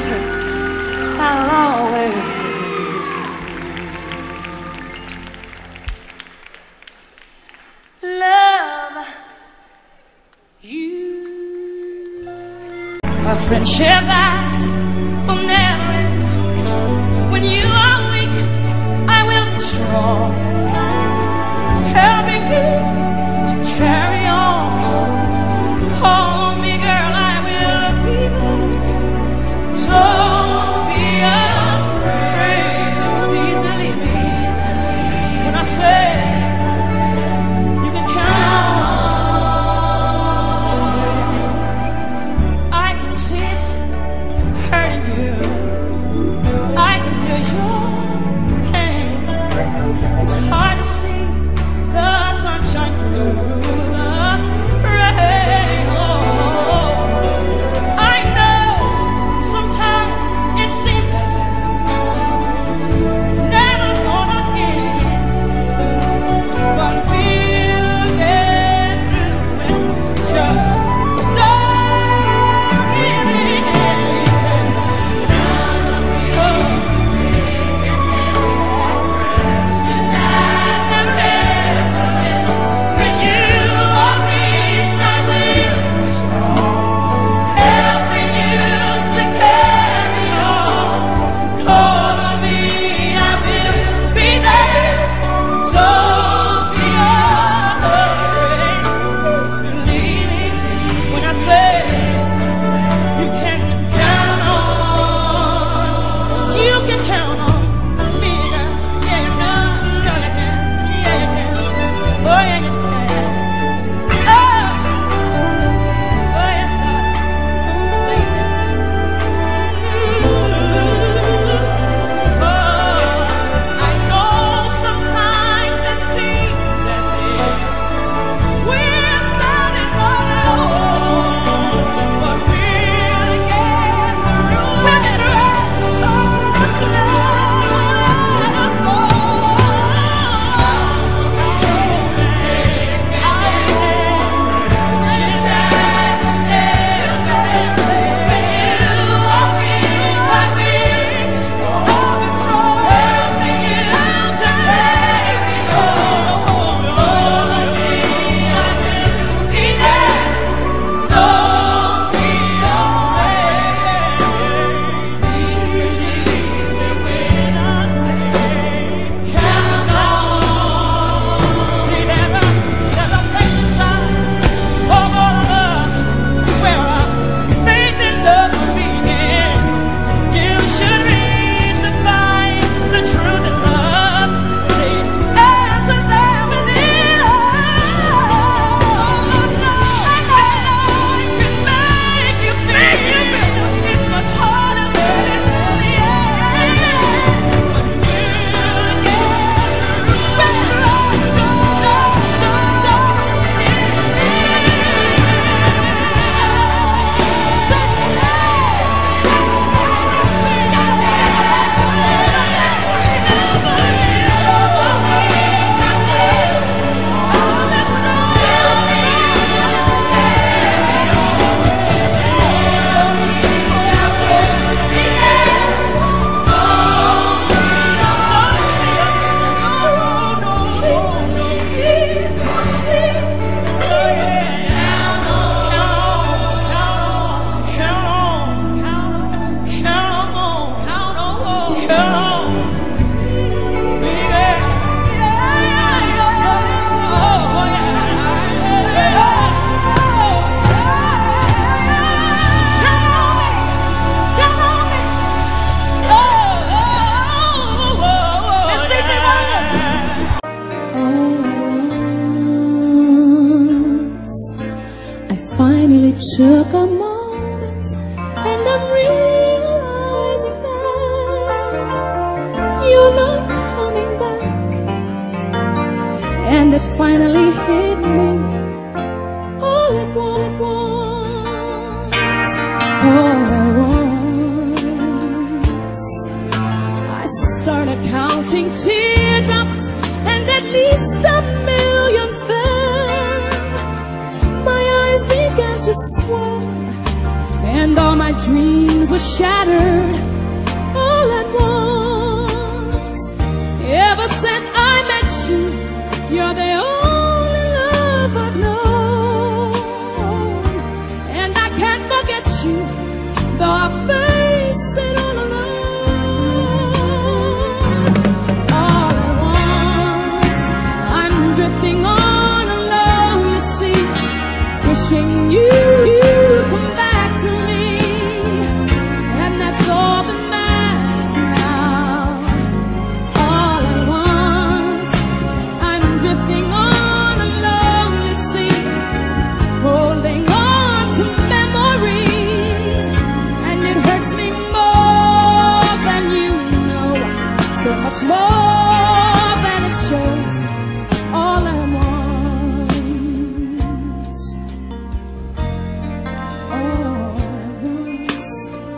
love you. A friendship that will never end. When you are weak, I will be strong, helping you to carry on. Call on me, girl, I will be there. Don't be afraid, please believe me when I say you can count on. I can see it's finally hit me all at once, all at once. I started counting teardrops, and at least a million fell. My eyes began to swell, and all my dreams were shattered all at once. Ever since I met you, you're the only love I've known, and I can't forget you, though I face it all alone. All at once, I'm drifting on a lonely sea, wishing you come back to me, and that's all that matters now. All at once, I'm drifting on a lonely sea, holding on to memories, and it hurts me more than you know, so much more than it shows. All at once, all at once,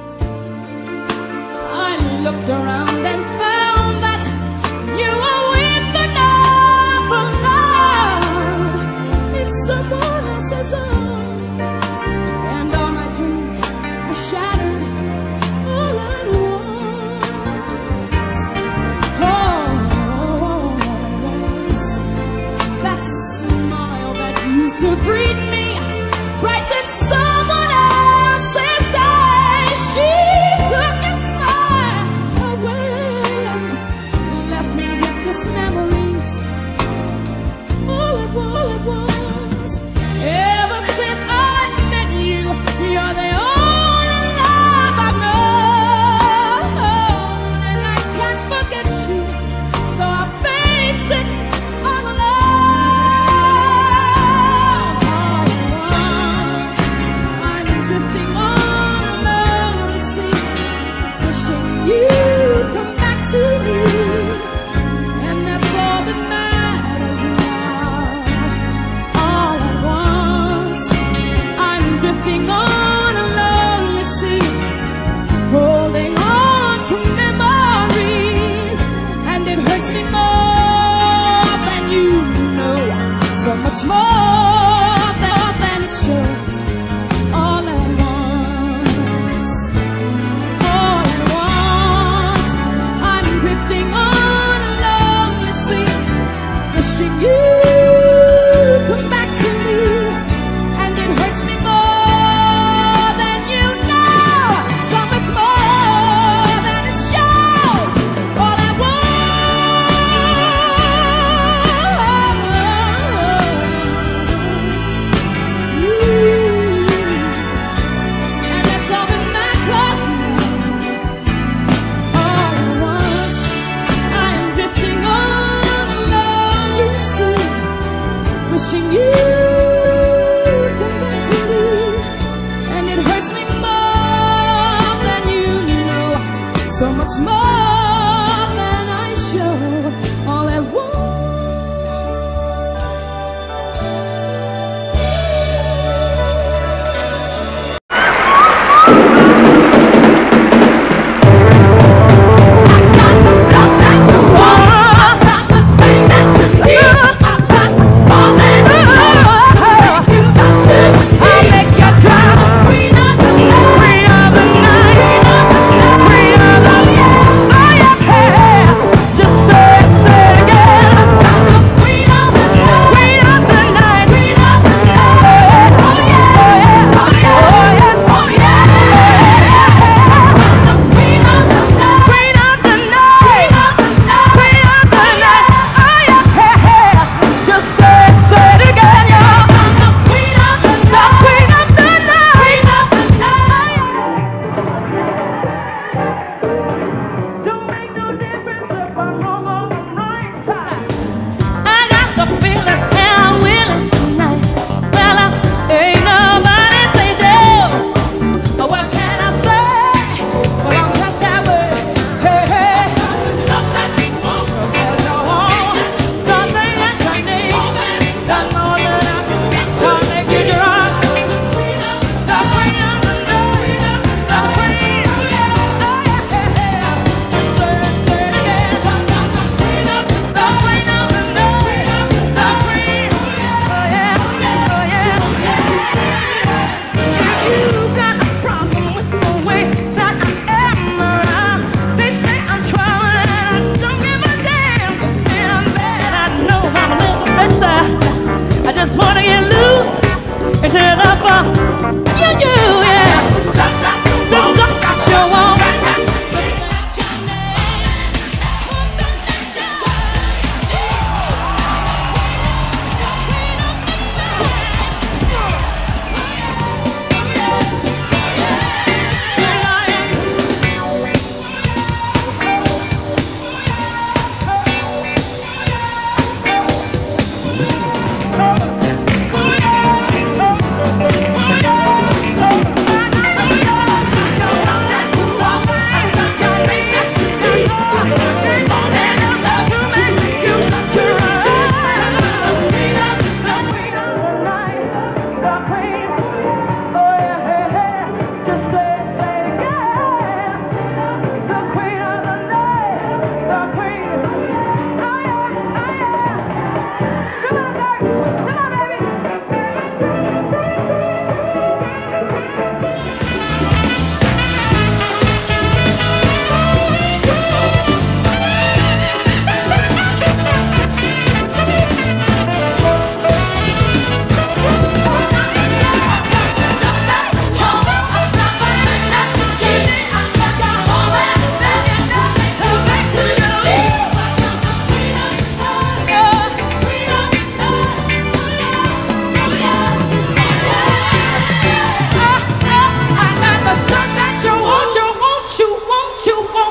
I looked around and found that you were with another love in someone else's arms, and all my dreams were shattered all at once. All at once, that smile that used to greet me brightened someone else's day. She took your smile away and left me with just memories. All at once, ever since I met you, you're the only love I've known, and I can't forget you, though I face it all alone. All at once, I'm drifting on a lonely sea, wishing you'd come back to me, and that's all that matters now. All at once, I'm drifting on a lonely sea, holding on to memories, and it hurts me more than you know, so much more than it shows. All at once, all at once, I'm drifting on a lonely sea, wishing you come back to me, and it hurts me more than you know, so much more than it shows. All at once, and that's all that matters now. All at once, I'm drifting on a lonely sea, wishing you come back to me, and it hurts me more than you know, so much more than I show. All at once. Free of the night, free of the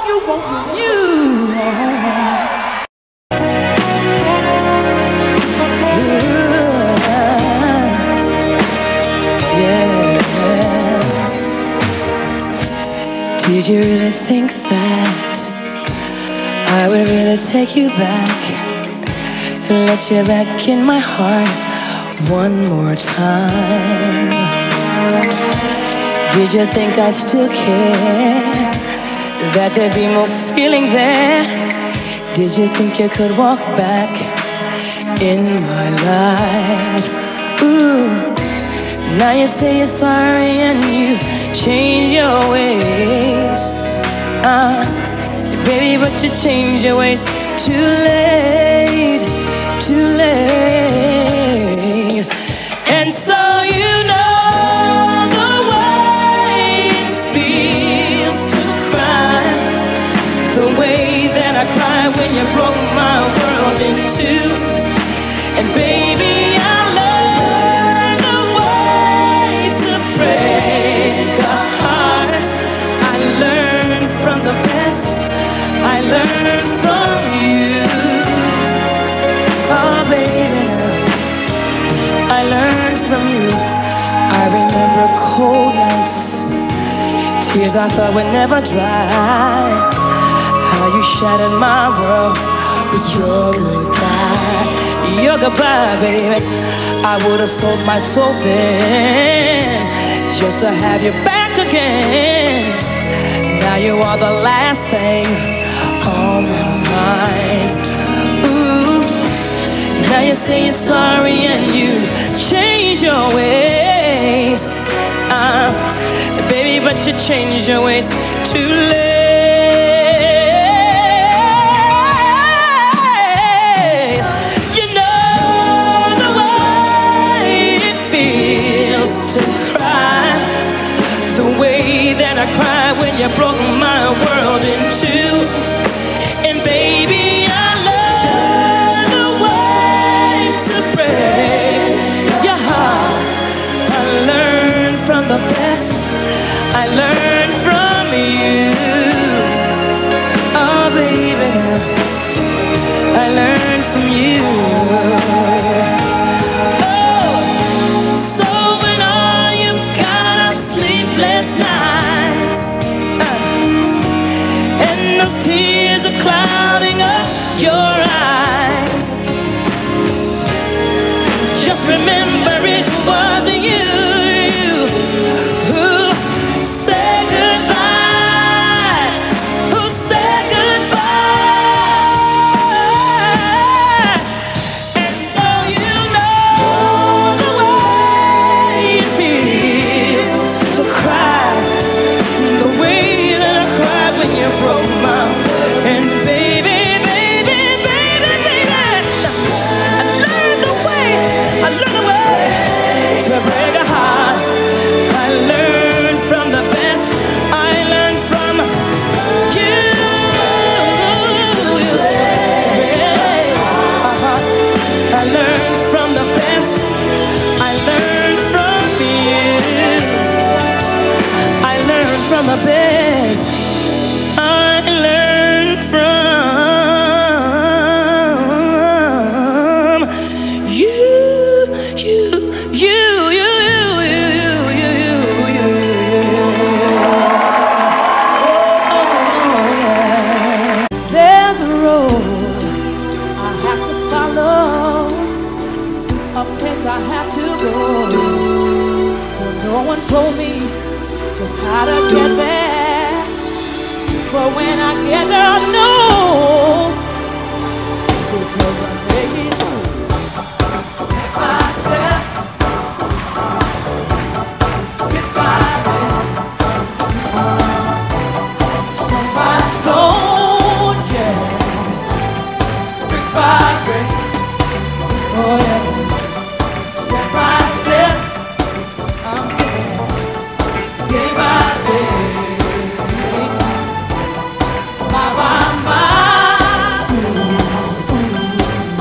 Did you really think that I would really take you back and let you back in my heart one more time? Did you think I'd still care, that there'd be more feeling there? Did you think you could walk back in my life? Ooh, now you say you're sorry and you change your ways, baby, but you change your ways too late, too late. And so you know the way it feels to cry, the way that I cry when you broke my world in two. And baby, I learned the way to break a heart. I learned from the best, I learned from you. Oh baby, I learned from you. I remember cold nights, tears I thought would never dry. How you shattered my world with your goodbye. Your goodbye, baby. I would have sold my soul then just to have you back again. Now you are the last thing on my mind. Ooh, now you say you're sorry and you change your ways, baby, but you change your ways too late. You know the way it feels to cry, the way that I cry when you broke my world in two. And baby, I learned the way to break your heart. I learned from the best, I learned from you. Oh baby, I learned from you. Oh, so when all you've got a sleepless night, and those tears are clouding up your eyes, just remember it was you who said goodbye, who said goodbye. And so you know the way it feels to cry, the way that I cried when you broke my heart. And baby, baby, baby, baby, I learned the way to break a heart. I learned from the best, I learned from you. I learned from the best, I learned from you. I learned from the best, I learned from you, you, you, you, you, you, you, you. Oh, yeah. There's a road I have to follow, a place I have to go. No one told me just how to get there, but when I get there I know, because I'm taking step by step, bit by bit, stone by stone, yeah, brick by brick, oh yeah, step by step, I'm taking day by day, my, my, my.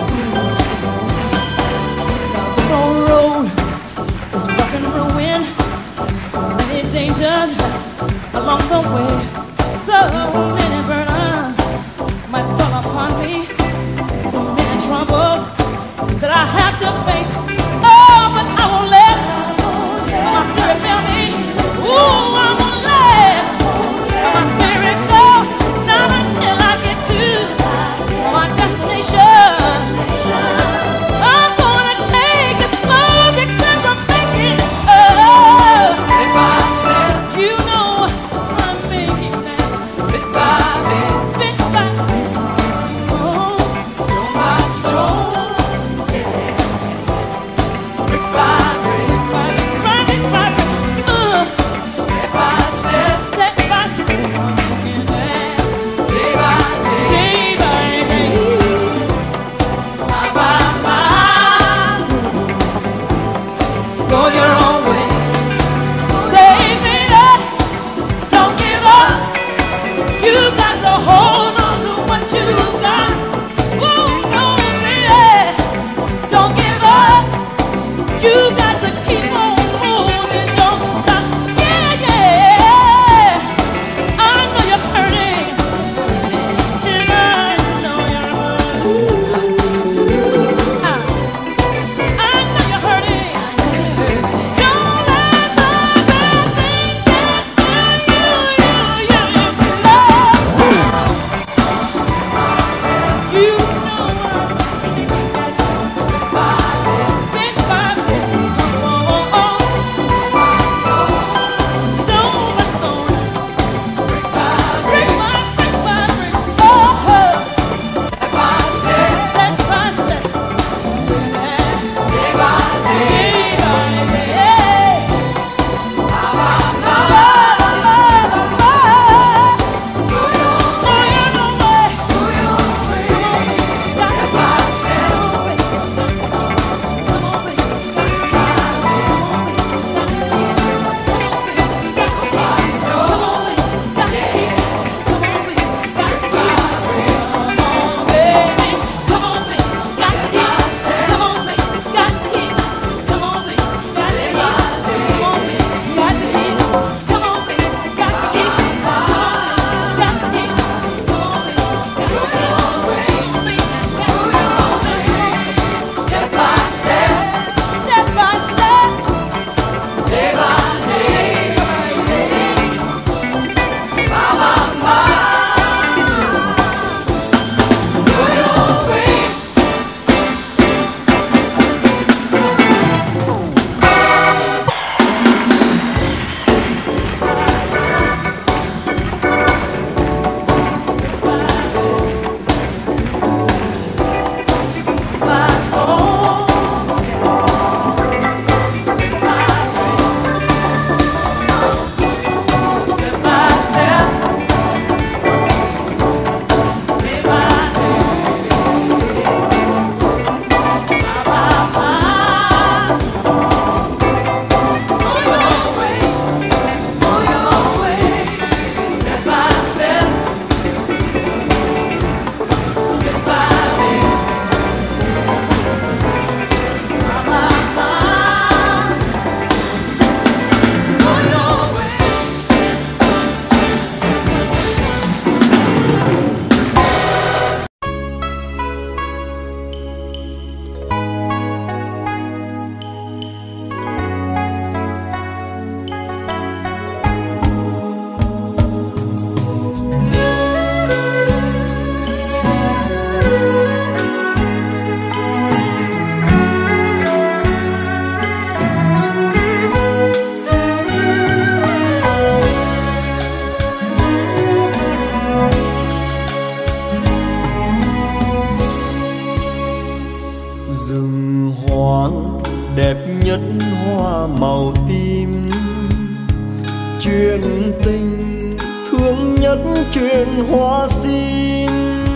chuyện hoa sim.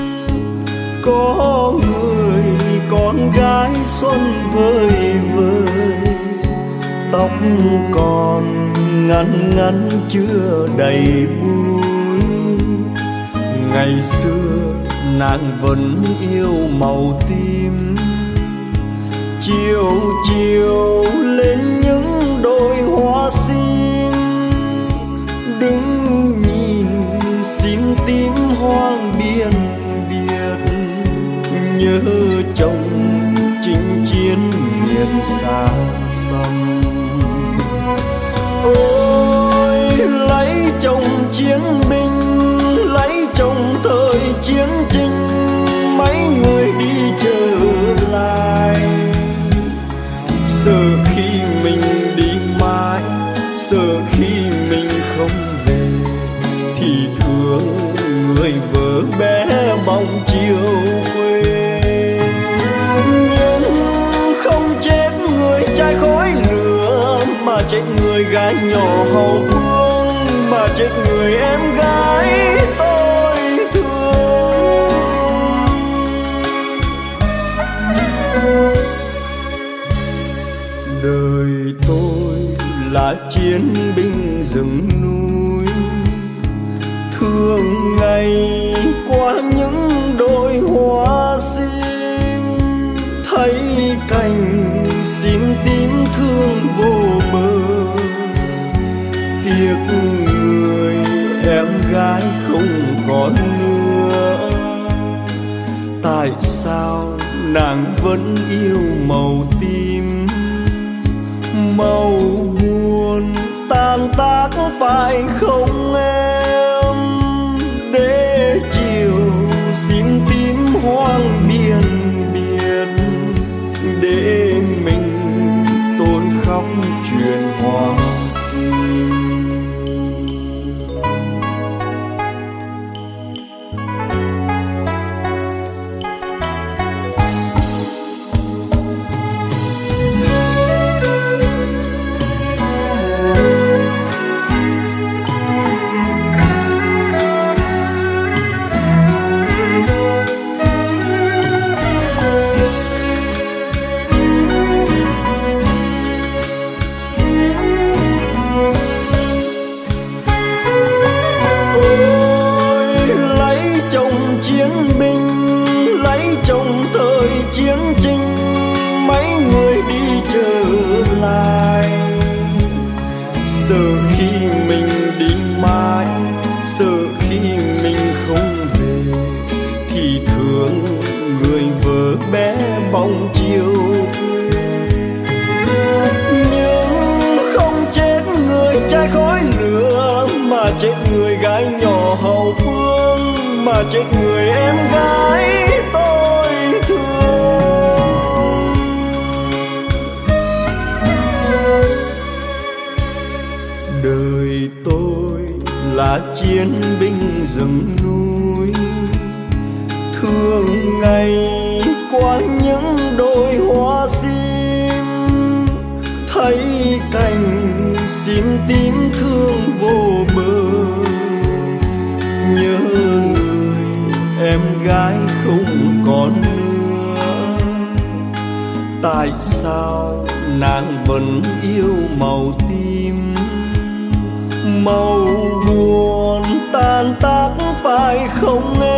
Có người con gái xuân vơi vơi, tóc còn ngắn ngắn chưa đầy búi. Ngày xưa nàng vẫn yêu màu tím, chiều chiều lên những đôi hoa sim. Đứng nhìn sim tím hoang biên biệt, nhớ chồng chinh chiến miền xa xăm. Ôi lấy chồng chiến binh, lấy chồng thời chiến tranh, mấy người đi trở lại. Sợ khi mình đi mãi, sợ khi mình không về, thì thương người vợ bé bóng chiều quê. Nhưng không chết người trai khói lửa, mà chết người gái nhỏ hậu phương, mà chết người em gái tôi thương. Đời tôi là chiến binh rừng núi, thường ngày qua những đôi hoa sim. Thấy cành sim tím thương vô bờ, tiếc người em gái không còn nữa. Tại sao nàng vẫn yêu màu tím, màu buồn tan tác phải không em? Để chiều sim tím hoang biên biệt, để mình tôi khóc chuyện hoa sim. Sợ khi mình đi mãi, sợ khi mình không về, thì thương người vợ bé bóng chiều quê. Nhưng không chết người trai khói lửa, mà chết người gái nhỏ hậu phương, mà chết người em gái tôi thương. Đời tôi là chiến binh rừng núi, thường ngày qua những đôi hoa sim. Thấy cành sim tím thương vô bờ, nhớ người em gái không còn nữa. Tại sao nàng vẫn yêu màu tím, màu buồn tan tác phải không em?